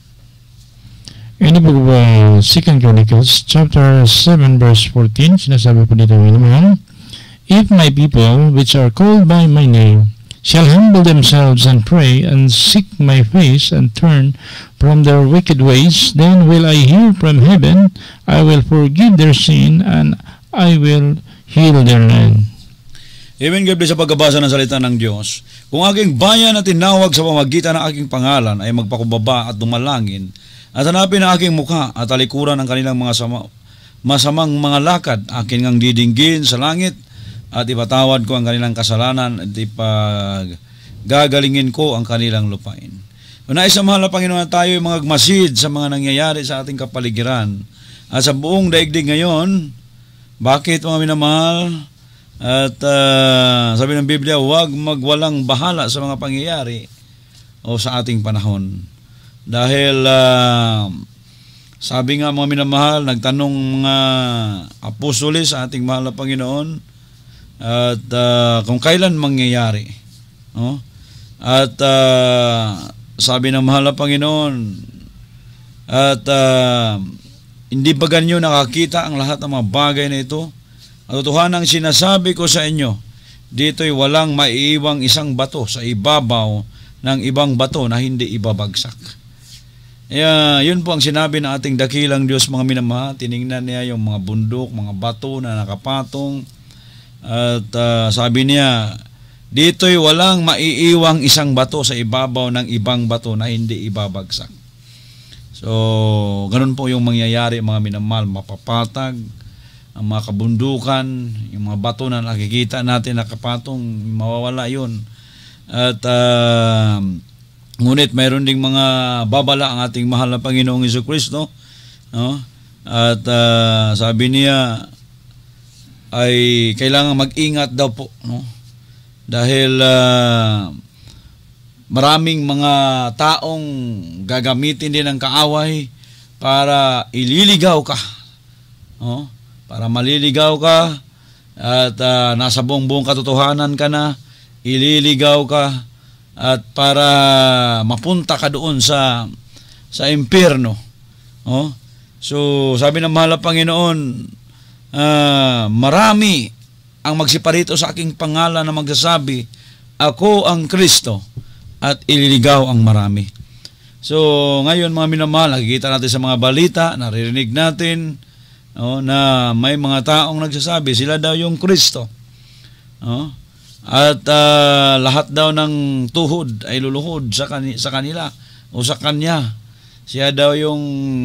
In the book of 2 Chronicles chapter 7, verse 14, sinasabi po dito naman, if my people, which are called by my name, shall humble themselves and pray and seek my face and turn from their wicked ways, then will I hear from heaven, I will forgive their sin, and I will heal their land. Amen. God bless sa pagbabasa ng salita ng Diyos. Kung aking bayan na tinawag sa pamagitan ng aking pangalan ay magpakumbaba at dumalangin, at hanapin ang aking mukha at talikuran ng kanilang mga masamang mga lakad, akin ngang didinggin sa langit, at ipatawad ko ang kanilang kasalanan, at gagalingin ko ang kanilang lupain. Unais sa mahal na Panginoon na tayo ay mga agmasid sa mga nangyayari sa ating kapaligiran at sa buong daigdig ngayon. Bakit mga minamahal? At sabi ng Biblia, huwag magwalang bahala sa mga pangyayari o sa ating panahon. Dahil sabi nga mga minamahal, nagtanong mga apostoles sa ating mahal na Panginoon, at kung kailan mangyayari, no? At sabi ng mahal na Panginoon, At hindi ba ganyo nakakita ang lahat ng mga bagay na ito? Ang totohanang sinasabi ko sa inyo, dito'y walang maiiwang isang bato sa ibabaw ng ibang bato na hindi ibabagsak. Yun po ang sinabi ng ating dakilang Diyos, mga minamahal. Tiningnan niya yung mga bundok, mga bato na nakapatong. At sabi niya, dito'y walang maiiwang isang bato sa ibabaw ng ibang bato na hindi ibabagsak. So, ganun po yung mangyayari, mga minamahal. Mapapatag ang mga kabundukan, yung mga bato na nakikita natin nakapatong, mawawala yun. At ngunit mayroon ding mga babala ang ating mahal na Panginoong Jesucristo, no? At sabi niya ay kailangan mag-ingat daw po, no? Dahil maraming mga taong gagamitin din ng kaaway para ililigaw ka, no? Para maliligaw ka at nasa buong katotohanan ka na, ililigaw ka at para mapunta ka doon sa impyerno. Oh? So, sabi ng mahal na Panginoon, marami ang magsiparito sa aking pangalan na magsasabi, ako ang Kristo, at ililigaw ang marami. So, ngayon mga minamahal, nakikita natin sa mga balita, naririnig natin, na may mga taong nagsasabi, sila daw yung Kristo. At lahat daw ng tuhod ay luluhod sa kanila o sa kanya. Siya daw yung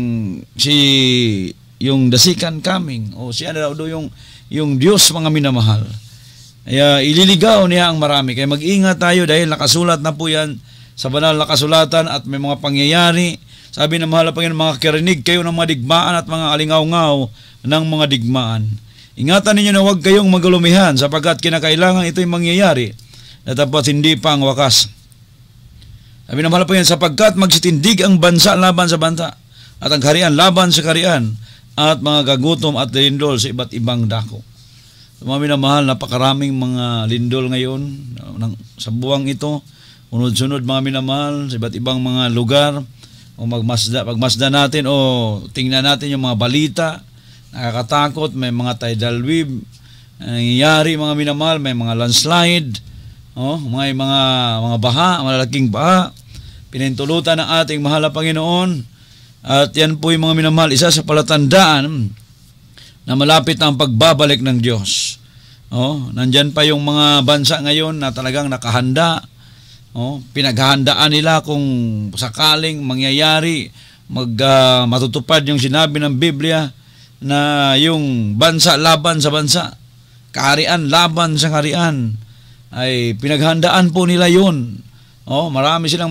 the second coming, o siya daw yung Diyos, mga minamahal. Kaya ililigaw niya ang marami. Kaya mag-ingat tayo dahil nakasulat na po yan sa banal na kasulatan at may mga pangyayari. Sabi ng mahal na Panginoon, mga karinig kayo ng mga digmaan at mga alingaw-ngaw ng mga digmaan. Ingatan ninyo na huwag kayong magalumihan sapagkat kinakailangan ito'y mangyayari na dapat hindi pa ang wakas. Sabi ng mahal na Panginoon, sapagkat magsitindig ang bansa laban sa bansa at ang kaharian laban sa kaharian at mga gagutom at lindol sa iba't ibang dako. Mga minamahal, napakaraming mga lindol ngayon sa buwang ito. Unod-sunod mga minamahal sa iba't ibang mga lugar. O pagmasda natin o tingnan natin yung mga balita, nakakatakot, may mga tidal wave nangyayari, mga minamahal, may mga landslide, may mga baha, malalaking baha, pinintulutan ng ating mahal na Panginoon. At yan po yung mga minamahal, isa sa palatandaan na malapit ang pagbabalik ng Diyos. Nandyan pa yung mga bansa ngayon na talagang nakahanda. Pinaghahandaan nila kung sakaling mangyayari, matutupad yung sinabi ng Biblia na yung bansa laban sa bansa, kaharian laban sa kaharian, ay pinaghandaan po nila yun. Marami silang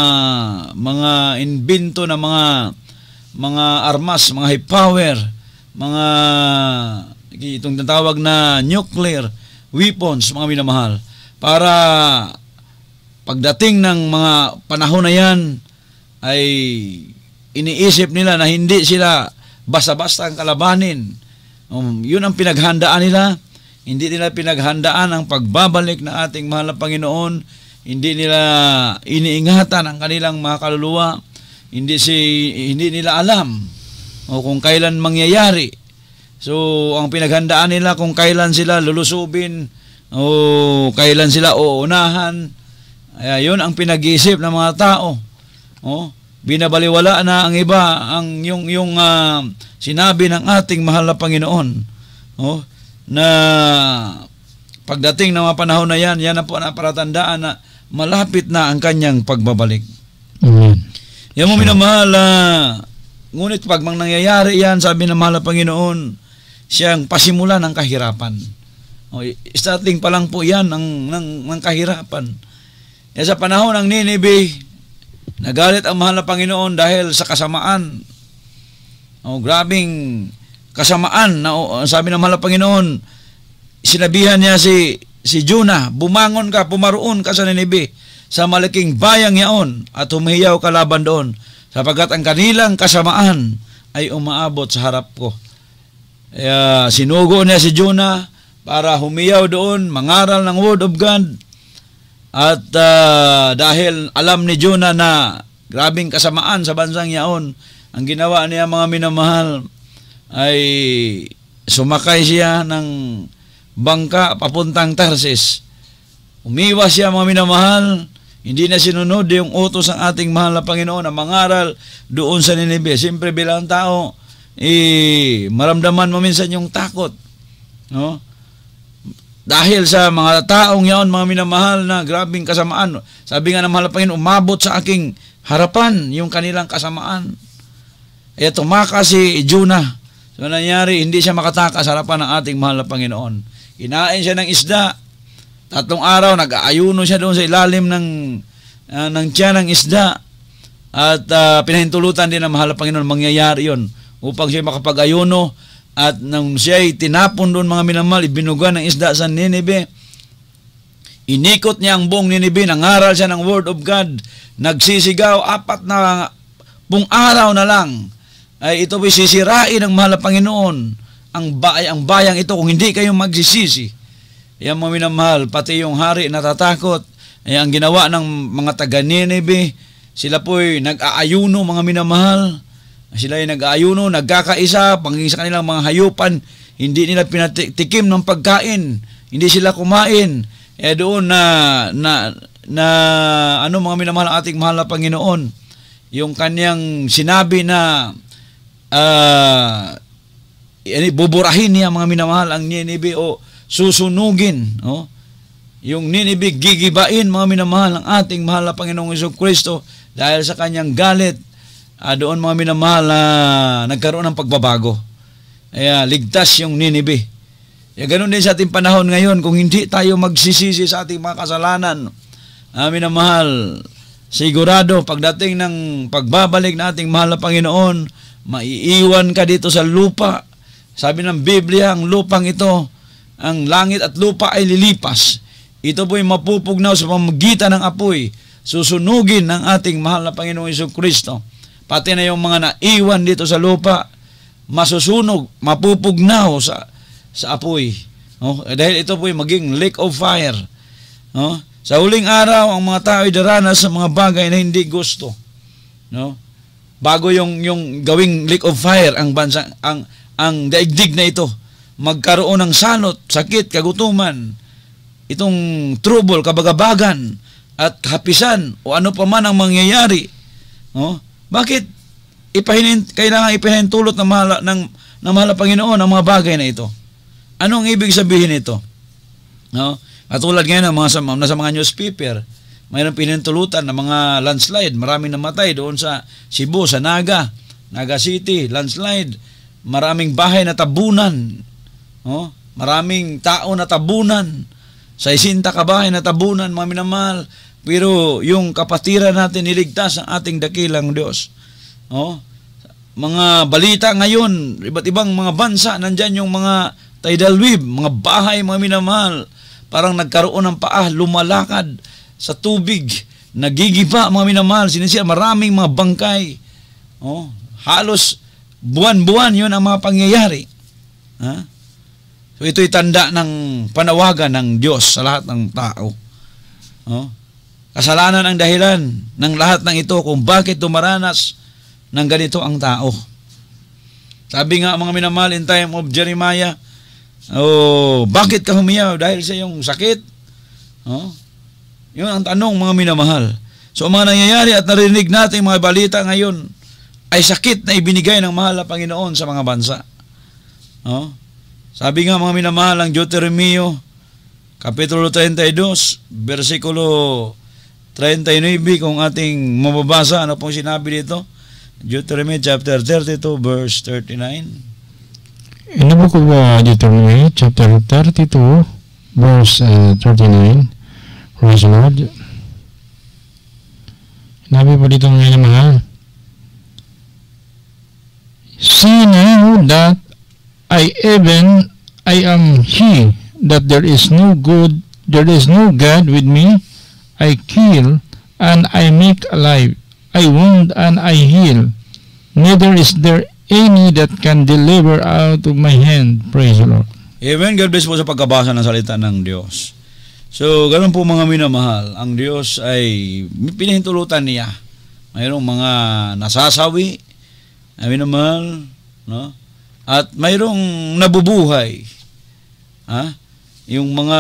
mga invento na mga armas, mga high power, mga itong tinatawag na nuclear weapons, mga minamahal, para pagdating ng mga panahon na yan ay iniisip nila na hindi sila basta-basta ang kalabanin. Yun ang pinaghandaan nila. Hindi nila pinaghandaan ang pagbabalik na ating mahal na Panginoon. Hindi nila iniingatan ang kanilang mga kaluluwa. Hindi nila alam kung kailan mangyayari. So, ang pinaghandaan nila kung kailan sila lulusubin o kailan sila uunahan. Yun ang pinag-iisip ng mga tao. Binabaliwala na ang iba ang yung sinabi ng ating mahal na Panginoon, na pagdating ng mga panahon na yan na po na palatandaan na malapit na ang kanyang pagbabalik. Yan mo minamahal, ngunit pag nangyayari yan, sabi ng mahal na Panginoon, siyang pasimula ng kahirapan. Starting pa lang po yan ng kahirapan. Sa panahon ng Nineveh, nagalit ang mahal na Panginoon dahil sa kasamaan. Grabing kasamaan. Sabi ng mahal na Panginoon, sinabihan niya si Jonah, bumangon ka, pumaroon ka sa Nineveh, sa malaking bayang yaon, at humiyaw ka laban doon, sapagkat ang kanilang kasamaan ay umaabot sa harap ko. Sinugo niya si Jonah para humiyaw doon, mangaral ng word of God. At dahil alam ni Jonah na grabing kasamaan sa bansang yaon, Ang ginawa niya mga minamahal ay sumakay siya ng bangka papuntang Tarsis. Umiwas siya mga minamahal, hindi na sinunod yung utos ng ating mahal na Panginoon na mangaral doon sa Ninibe. Siyempre bilang tao, maramdaman mo minsan yung takot. No? Dahil sa mga taong yaon, mga minamahal na grabing kasamaan. Sabi nga ng mahal na Panginoon, umabot sa aking harapan yung kanilang kasamaan. Kaya tumakas si Jonah. So nangyari, hindi siya makatakas sa harapan ng ating mahal na Panginoon. Kinain siya ng isda. 3 araw, nag-aayuno siya doon sa ilalim ng tiyan ng isda. At pinahintulutan din ng mahal na Panginoon, mangyayari yon upang siya makapag-ayuno. At nung siya'y tinapon doon mga minamahal, ibinuga ng isda sa Ninibe. Inikot niya ang buong Ninibe, nangaral siya ng Word of God. Nagsisigaw, 4 na araw na lang. Ay ito ay sisirain ng mahal na Panginoon. Ang bayang ito kung hindi kayo magsisisi. Yan mga minamahal, pati yung hari natatakot. Ay ang ginawa ng mga taga Ninibe, sila po'y nag-aayuno mga minamahal. Sila ay nag-aayuno, nagkakaisa, pangingin sa kanilang mga hayupan. Hindi nila pinatikim ng pagkain. Hindi sila kumain. Doon mga minamahal ang ating mahal na Panginoon. Yung kanyang sinabi na buburahin niya mga minamahal ang Ninibe o susunugin. No? Yung Ninibe gigibain mga minamahal ng ating mahal na Panginoong Jesucristo dahil sa kanyang galit. Doon mga minamahal na nagkaroon ng pagbabago. Ligtas yung Ninibe. Ganun din sa ating panahon ngayon, kung hindi tayo magsisisi sa ating mga kasalanan, minamahal, sigurado pagdating ng pagbabalik ng ating mahal na Panginoon, maiiwan ka dito sa lupa. Sabi ng Biblia, ang lupang ito, ang langit at lupa ay lilipas. Ito po'y mapupugnaw sa pamamagitan ng apoy. Susunugin ng ating mahal na Panginoong Jesucristo. Pati na yung mga naiwan dito sa lupa, masusunog, mapupugnaw sa apoy. No? Dahil ito po'y maging lake of fire. No? Sa huling araw, ang mga tao ay daranas sa mga bagay na hindi gusto. No? Bago yung gawing lake of fire, ang bansa, ang daigdig na ito, magkaroon ng salot, sakit, kagutuman, itong trouble, kabagabagan, at kapisan, o ano pa man ang mangyayari. No? Bakit kailangan ipahintulot ng mahal na Panginoon ang mga bagay na ito? Anong ibig sabihin ito? No? Katulad ngayon nasa mga newspaper, mayroong pinintulutan ng mga landslide, maraming namatay doon sa Cebu, sa Naga City, landslide, maraming bahay na tabunan. Oh, maraming tao na tabunan, 60 kabahay na tabunan mga minamahal, pero yung kapatiran natin niligtas ang ating dakilang Diyos. Oh, mga balita ngayon, iba't ibang mga bansa, nandyan yung mga tidal wave, mga bahay mga minamahal, parang nagkaroon ng paa, lumalakad sa tubig, nagigiba mga minamahal, sinisira, maraming mga bangkay. Oh, halos buwan-buwan yun ang mga pangyayari. Ha? So ito'y tanda ng panawagan ng Diyos sa lahat ng tao. Oh? Kasalanan ang dahilan ng lahat ng ito kung bakit dumaranas ng ganito ang tao. Sabi nga mga minamahal in time of Jeremiah, bakit ka humiyaw? Dahil sa iyong sakit? Oh? Yun ang tanong mga minamahal. So ang mga nangyayari at narinig natin mga balita ngayon ay sakit na ibinigay ng mahal na Panginoon sa mga bansa. Oh? Sabi nga mga minamahal ang Deuteronomio Kapitulo 32 versikulo 39, kung ating mababasa, ano pong sinabi dito? Deuteronomy chapter 32 verse 39. In the book of Deuteronomy chapter 32 verse 39, praise the Lord. Sinabi po dito mga minamahal, see now that I am He, that there is no God with me. I kill and I make alive, I wound and I heal. Neither is there any that can deliver out of my hand. Praise the Lord. Amen. God bless po sa pagkabasa ng salita ng Diyos. So, ganun po mga minamahal, ang Diyos ay pinahintulutan niya. Mayroong mga nasasawi, Amin naman, no? At mayroong nabubuhay. Yung mga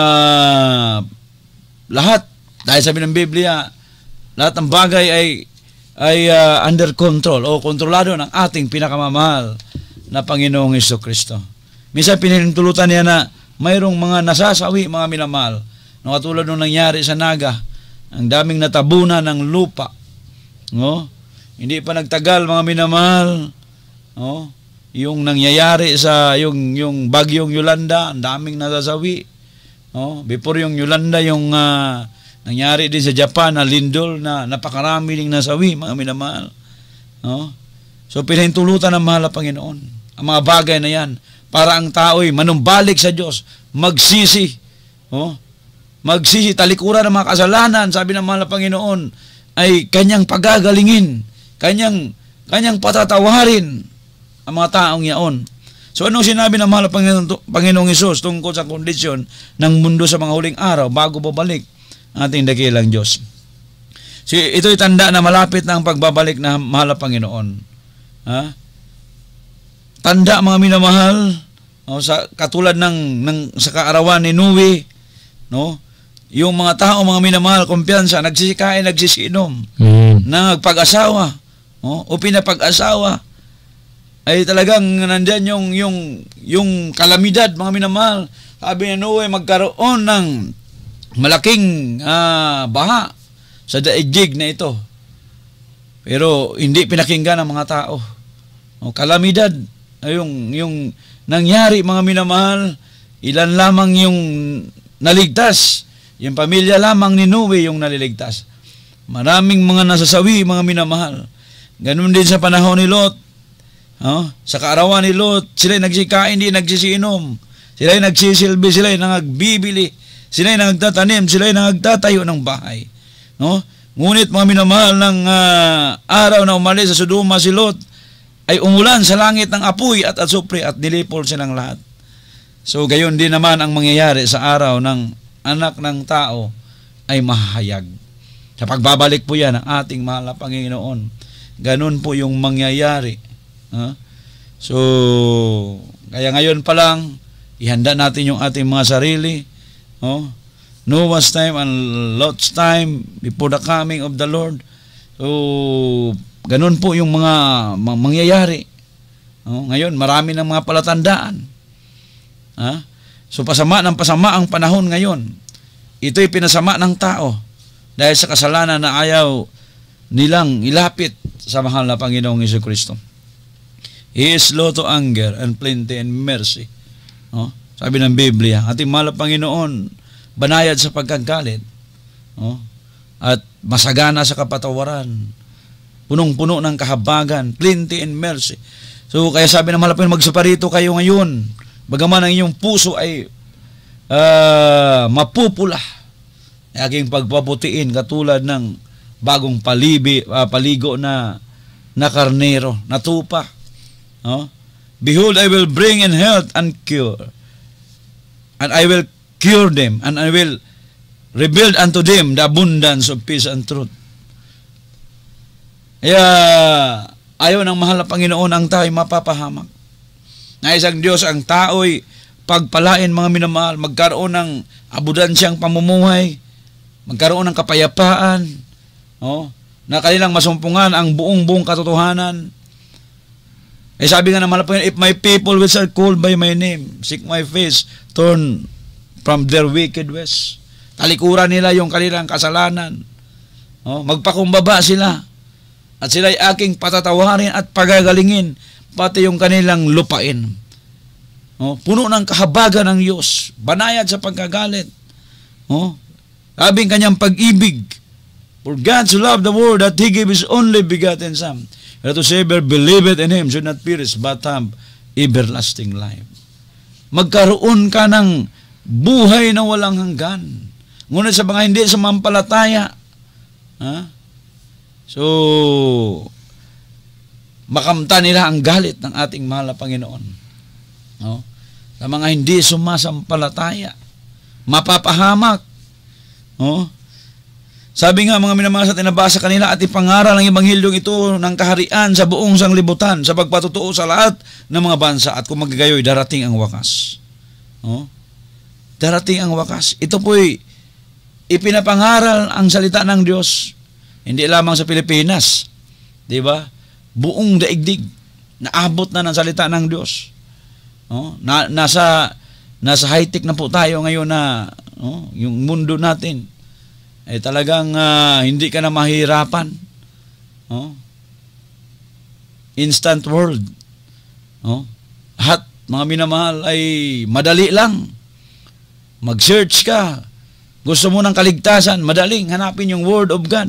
lahat, dahil sabi ng Biblia, lahat ng bagay ay under control o kontrolado ng ating pinakamamahal na Panginoong Jesucristo. Minsan pinahintulutan niya na mayroong mga nasasawi, mga minamahal. No, katulad nung nangyari sa Naga, ang daming natabunan ng lupa. No? Hindi pa nagtagal, mga minamahal. No? Yung nangyayari sa yung bagyong Yolanda, ang daming nasasawi. No? Before yung Yolanda, yung nangyari din sa Japan na lindol na napakarami ding nasawi, mga minamahal. No? So pinahintulutan ng mahal na Panginoon ang mga bagay na yan para ang tao'y manumbalik sa Diyos, magsisi. No? Magsisi, talikuran ng mga kasalanan, sabi ng mahal na Panginoon, ay kanyang pagagalingin, kanyang patatawarin ang mga taong yaon. So anong sinabi ng mahal na Panginoong Hesus tungkol sa kondisyon ng mundo sa mga huling araw bago babalik ating dakilang Diyos? So ito'y tanda na malapit na ang pagbabalik na mahal na Panginoon. Tanda, mga minamahal, sa katulad sa kaarawan ni Noe, no? Yung mga tao, mga minamahal, kumpiyansa, nagsisikain, nagsisinom, nagpag-asawa, o pinapag-asawa, ay talagang nandyan yung kalamidad, mga minamahal. Sabi ni Noe, magkaroon ng malaking baha sa daigdig na ito. Pero hindi pinakinggan ng mga tao. Kalamidad, yung nangyari, mga minamahal, ilan lamang yung naligtas. Yung pamilya lamang ni Noe yung naliligtas. Maraming mga nasasawi, mga minamahal. Ganun din sa panahon ni Lot. Sa kaarawan ni Lot, sila'y nagsikain, hindi nagsisiinom. Sila'y nagsisilbi, sila'y nangagbibili, sila'y nagtatanim, sila'y nagtatayo ng bahay. No? Ngunit, mga minamahal, ng araw na umalis sa Sodoma si Lot, ay umulan sa langit ng apoy at asupre at nilipol silang lahat. So, gayon din naman ang mangyayari sa araw ng anak ng tao ay mahayag. Sa pagbabalik po yan ng ating mahal na Panginoon. Ganun po yung mangyayari. So, kaya ngayon pa lang, ihanda natin yung ating mga sarili. Noah's time and Lot's time before the coming of the Lord. So, ganun po yung mga mangyayari. Ngayon, marami ng mga palatandaan. So pasama ang panahon ngayon. Ito'y pinasama ng tao dahil sa kasalanan na ayaw nilang ilapit sa mahal na Panginoong Jesucristo. He is slow to anger and plenty in mercy. Sabi ng Biblia, ating mahal na Panginoon, banayad sa pagkagalit, at masagana sa kapatawaran, punong-puno ng kahabagan, plenty in mercy. So kaya sabi ng mahal na Panginoon, magsuparito kayo ngayon, bagaman ang inyong puso ay mapupula, aking pagpaputiin katulad ng bagong paligo na karnero, na tupa. Behold, I will bring in health and cure, and I will cure them, and I will rebuild unto them the abundance of peace and truth. Kaya ayaw ng mahal na Panginoon ang tao'y mapapahamak. Nais ang Diyos ang tao'y pagpalain, mga minamahal, magkaroon ng abudansyang pamumuhay, magkaroon ng kapayapaan, na kanilang masumpungan ang buong katotohanan. Sabi nga ng mahal na Panginoon, if my people which are called by my name seek my face, turn from their wicked ways. Talikuran nila yung kanilang kasalanan. Magpakumbaba sila. At sila'y aking patatawarin at pagagalingin, pati yung kanilang lupain. Puno ng kahabagan ng Diyos, banayad sa pagkagalit. Labing kanyang pag-ibig. For God so loved the world that He gave His only begotten Son, that whosoever believeth in Him should not perish but have everlasting life. Magkaroon ka ng buhay na walang hanggan. Ngunit sa mga hindi sumampalataya, so makamta nila ang galit ng ating mahal na Panginoon. Sa mga hindi sumasampalataya, mapapahamak. Sabi nga mga minamahal sa tinabasa kanila, at ipangaral ang ebanghilyong ito ng kaharian sa buong sanglibutan sa pagpatutuo sa lahat ng mga bansa, at kung magagayoy, darating ang wakas. Darating ang wakas. Ito po'y ipinapangaral ang salita ng Diyos, hindi lamang sa Pilipinas, di ba? Buong daigdig, naabot na ng salita ng Diyos. Nasa high-tech na po tayo ngayon na yung mundo natin ay talagang hindi ka na mahirapan. Instant world. Lahat, mga minamahal, ay madali lang. Mag-search ka. Gusto mo ng kaligtasan, madaling hanapin yung Word of God.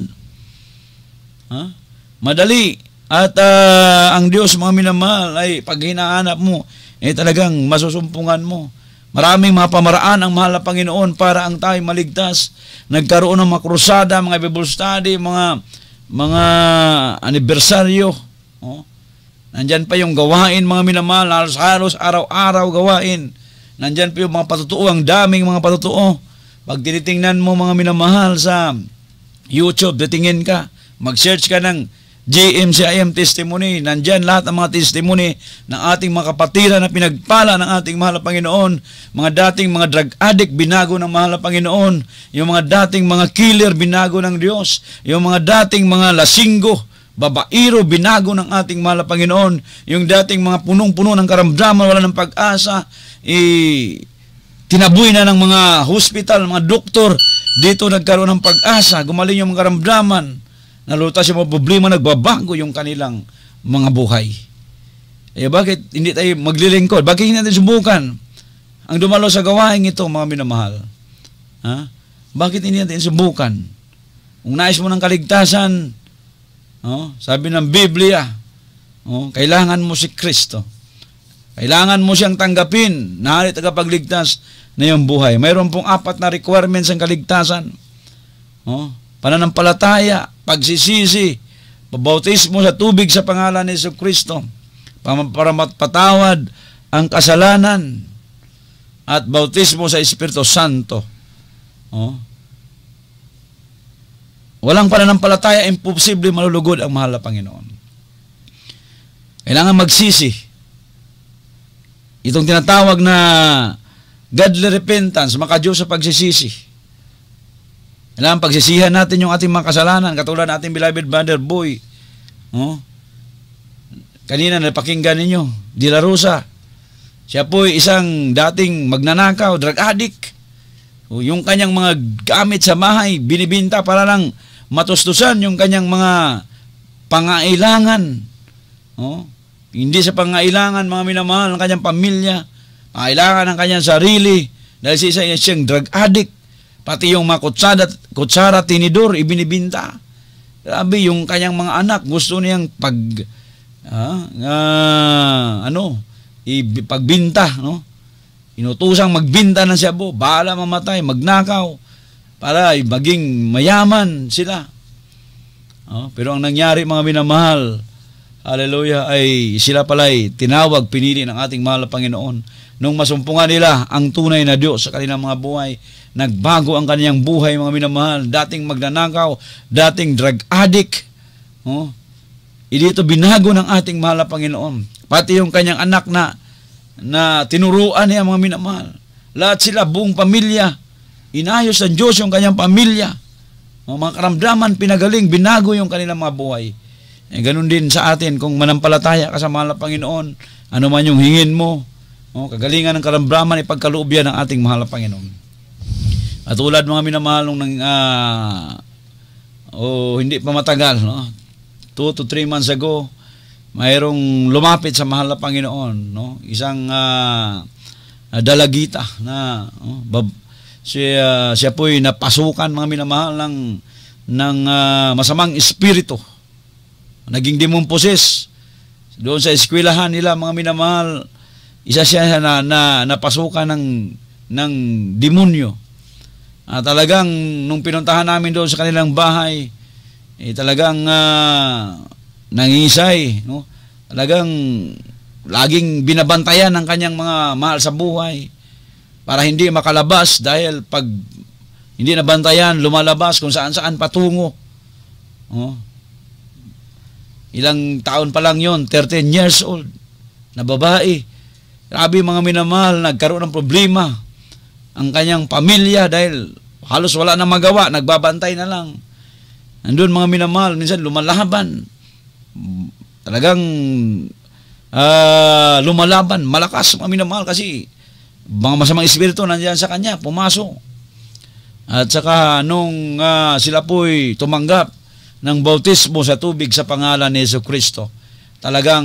Madali. At ang Diyos, mga minamahal, ay pag hinahanap mo, talagang masusumpungan mo. Maraming mga pamaraan ang mahal na Panginoon para ang tayo maligtas. Nagkaroon ng mga krusada, mga Bible study, mga anibersaryo. Nandyan pa yung gawain, mga minamahal, halos araw-araw gawain. Nandyan pa yung mga patutuo, ang daming mga patutuo. Pag tinitingnan mo, mga minamahal, sa YouTube, titingin ka, mag-search ka ng GMCIM testimony, nandyan lahat ng mga testimony ng ating mga kapatiran na pinagpala ng ating mahal na Panginoon. Mga dating mga drug addict, binago ng mahal na Panginoon. Yung mga dating mga killer, binago ng Diyos. Yung mga dating mga lasinggo, babairo, binago ng ating mahal na Panginoon. Yung dating mga punong-puno ng karamdaman, wala ng pag-asa, tinaboy na ng mga hospital, mga doktor. Dito nagkaroon ng pag-asa, gumaling yung mga karamdaman. Nalutas yung mga problema, nagbabago yung kanilang mga buhay. Bakit hindi tayo maglilingkod? Bakit hindi natin subukan ang dumalo sa gawain ito, mga minamahal? Bakit hindi natin subukan? Kung nais mo ng kaligtasan, sabi ng Biblia, kailangan mo si Kristo. Kailangan mo siyang tanggapin na halit tagapagligtas na iyong buhay. Mayroon pong 4 na requirements ang kaligtasan. Pananampalataya, pagsisisi, pabautismo sa tubig sa pangalan ni Jesucristo, para mapatawad ang kasalanan, at bautismo sa Espiritu Santo. Walang pananampalataya, imposible malulugod ang mahal na Panginoon. Kailangan magsisi. Itong tinatawag na godly repentance, makadiyos sa pagsisisi. Kailangan pagsisihan natin yung ating mga kasalanan, katulad natin beloved brother Boy. Kanina napakinggan ninyo, De La Rosa. Siya po isang dating magnanakaw, drug addict. Yung kanyang mga gamit sa bahay, binibinta para lang matustusan yung kanyang mga pangailangan. Hindi sa pangailangan, mga minamahal, ng kanyang pamilya, pangailangan ng kanyang sarili, dahil siyang drug addict. Pati yung mga kutsara, tinidor, ibinibinta. Grabe, yung kanyang mga anak, gusto niyang pagbinta, inutusang magbinta ng shabu, bahala mamatay, magnakaw, para maging mayaman sila. Pero ang nangyari, mga minamahal, hallelujah, ay sila pala'y tinawag, pinili ng ating mahal na Panginoon. Nung masumpungan nila ang tunay na Diyos sa kanilang mga buhay, nagbago ang kanyang buhay, mga minamahal. Dating magnanakaw, dating drug addict, dito binago ng ating mahal na Panginoon. Pati yung kanyang anak na tinuruan niya, mga minamahal. Lahat sila, buong pamilya, inayos ng Diyos yung kanyang pamilya. Mga karamdaman, pinagaling, binago yung kanilang mga buhay. Ganun din sa atin, kung manampalataya ka sa mahal na Panginoon, ano man yung hingin mo, kagalingan ng karamdaman, ipagkaloob yan ng ating mahal na Panginoon. At tulad, mga minamahal, nung hindi pa matagal, 2 to 3 months ago, mayroong lumapit sa mahal na Panginoon, isang dalagita na siya po'y napasukan, mga minamahal, ng masamang espiritu. Naging demon possessed. Doon sa eskwelahan nila, mga minamahal, isa siya na napasukan ng demonyo. Talagang nung pinuntahan namin doon sa kanilang bahay, talagang nangisay, talagang laging binabantayan ng kanyang mga mahal sa buhay para hindi makalabas, dahil pag Hindi nabantayan, lumalabas kung saan-saan patungo. Oh. Ilang taon pa lang yon, 13 years old, na babae. Grabe mga minamahal, nagkaroon ng problema ang kanyang pamilya dahil halos wala na magawa, nagbabantay na lang. Nandun mga minamahal, minsan lumalaban. Talagang lumalaban, malakas mga minamahal kasi mga masamang espiritu nandiyan sa kanya, pumasok. At saka nung sila po'y tumanggap ng bautismo sa tubig sa pangalan ni Jesucristo, talagang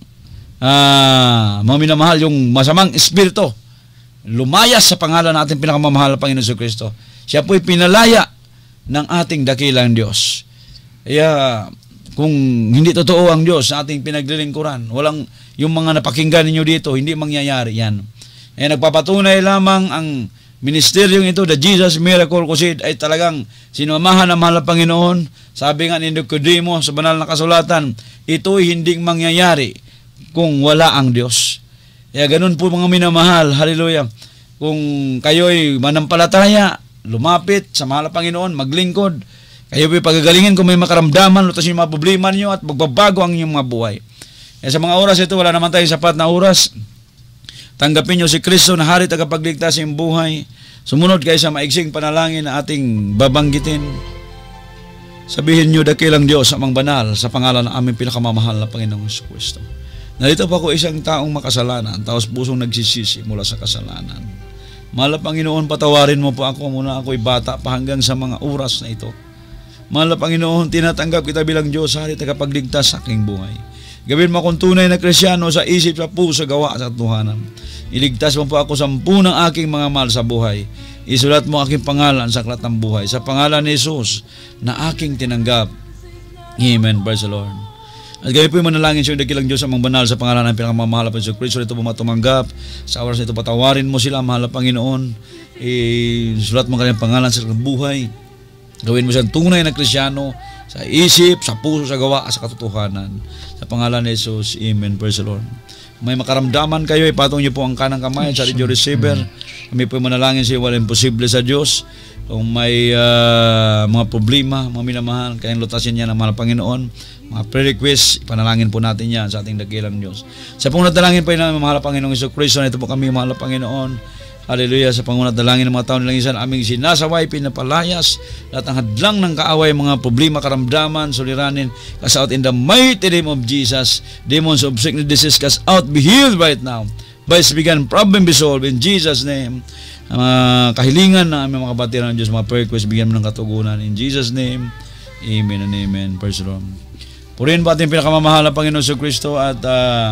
mga minamahal, yung masamang espiritu lumayas sa pangalan ng ating pinakamamahal na Panginoon Jesucristo. Siya po'y pinalaya ng ating dakilang Diyos. Kaya kung hindi totoo ang Diyos sa ating pinaglilingkuran, walang yung mga napakinggan ninyo dito, hindi mangyayari yan. Nagpapatunay lamang ang ministeryong ito, the Jesus Miracle Crusade, ay talagang sinamahan ng mahal na Panginoon. Sabi nga ni Nicodemo sa banal na kasulatan, ito'y hindi mangyayari kung wala ang Diyos. Kaya ganun po mga minamahal, hallelujah. Kung kayo'y manampalataya, lumapit sa mahal na Panginoon, maglingkod, kayo po'y pagagalingin kung may makaramdaman, lutas yung mga problema niyo at magbabago ang inyong mga buhay. Kaya sa mga oras ito, wala naman tayong sapat na oras. Tanggapin niyo si Kristo na hari tagapagligtas sa iyong buhay. Sumunod kayo sa maigsing panalangin na ating babanggitin. Sabihin niyo, dakilang Diyos, amang banal, sa pangalan ng aming pinakamamahal na Panginoong Jesucristo. Narito pa ko isang taong makasalanan, taos pusong nagsisisi mula sa kasalanan. Mahal na Panginoon, patawarin mo po ako muna ako'y bata pa hanggang sa mga oras na ito. Mahal na Panginoon, tinatanggap kita bilang Diyos, hari tagapagligtas sa aking buhay. Gawin mo akong tunay na Kristyano sa isip, sa puso, sa gawa, sa katotohanan. Iligtas mo po ako sa 10 ng aking mga mahal sa buhay. Isulat mo aking pangalan sa aklat ng buhay. Sa pangalan ni Jesus na aking tinanggap. Amen. Praise the Lord. At gawin po yung manalangin sa dakilang Diyos amang banal sa pangalan ng pinakamamahal na Jesucristo. Ito po matumanggap. Sa oras na ito, patawarin mo sila, mahal na Panginoon. Isulat mo kanyang pangalan sa buhay. Gawin mo siyang tunay na Kristyano sa isip, sa puso, sa gawa, sa katotohanan. Sa pangalan ni Jesus, amen. Praise the Lord. May makaramdaman kayo, ipatong niyo po ang kanang kamay sa radio receiver. Kami po manalangin sa iyo, walang imposible sa Diyos. Kung may mga problema, mga minamahal, kayang lutasin niya ng mahal Panginoon. Mga pre-request, panalangin po natin yan sa ating dakilang Diyos. Sa pong nadalangin po yun ng mahal Panginoong Jesucristo, ito po kami mahal Panginoon. Hallelujah, sa pangunat dalangin ng mga taon nilang isan, aming sinasaway, pinapalayas, lahat ng hadlang ng kaaway, mga problema, karamdaman, suliranin, cast out in the mighty name of Jesus. Demons of sickness, disease, cast out, be healed right now. Vice began, problem be solved in Jesus' name. Kahilingan na aming mga kabatiran ng Diyos, mga prayer request, bigyan mo ng katugunan in Jesus' name. Amen and amen. Praise the Lord. Purihin po ating pinakamamahal na Panginoon sa Kristo at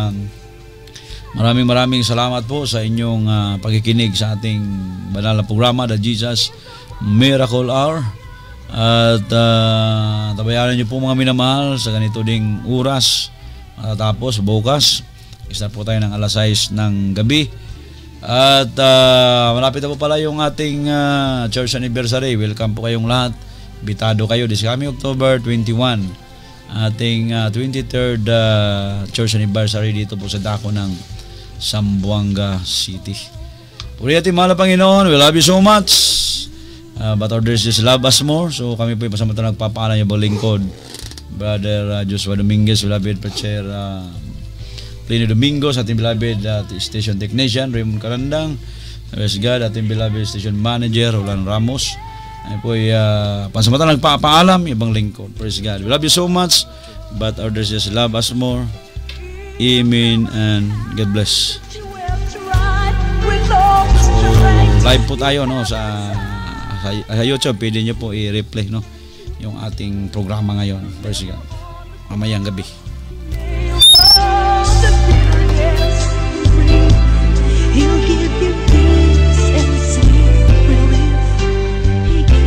maraming salamat po sa inyong pakikinig sa ating banal na programa, The Jesus Miracle Hour. At tabayaran niyo po mga minamahal sa ganito ding oras. Tapos bukas, isa po tayo ng alas 6 ng gabi. At malapit na po pala yung ating church anniversary. Welcome po kayong lahat. Bitado kayo this coming October 21. Ating 23rd church anniversary dito po sa dako ng Zamboanga City. Puri ating mahal na Panginoon, we love you so much. But others just love us more. So kami po yung pasamantala nagpapaalam yung lingkod. Brother Joshua Dominguez, beloved Preacher Pliny Domingo, sa ating beloved station technician Raymond Carandang. Praise God, ating beloved station manager Roland Ramos. Ay po pansamantala nagpapaalam ibang lingkod. Praise God. We love you so much. But others just love us more. Amen and God bless. So, live po tayo no sa YouTube, pwede niyo po i-replay no yung ating programa ngayon. Praise God. Mamayang gabi.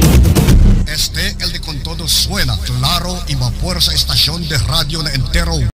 El de con todo suena claro y vapor sa estasyon de radio na entero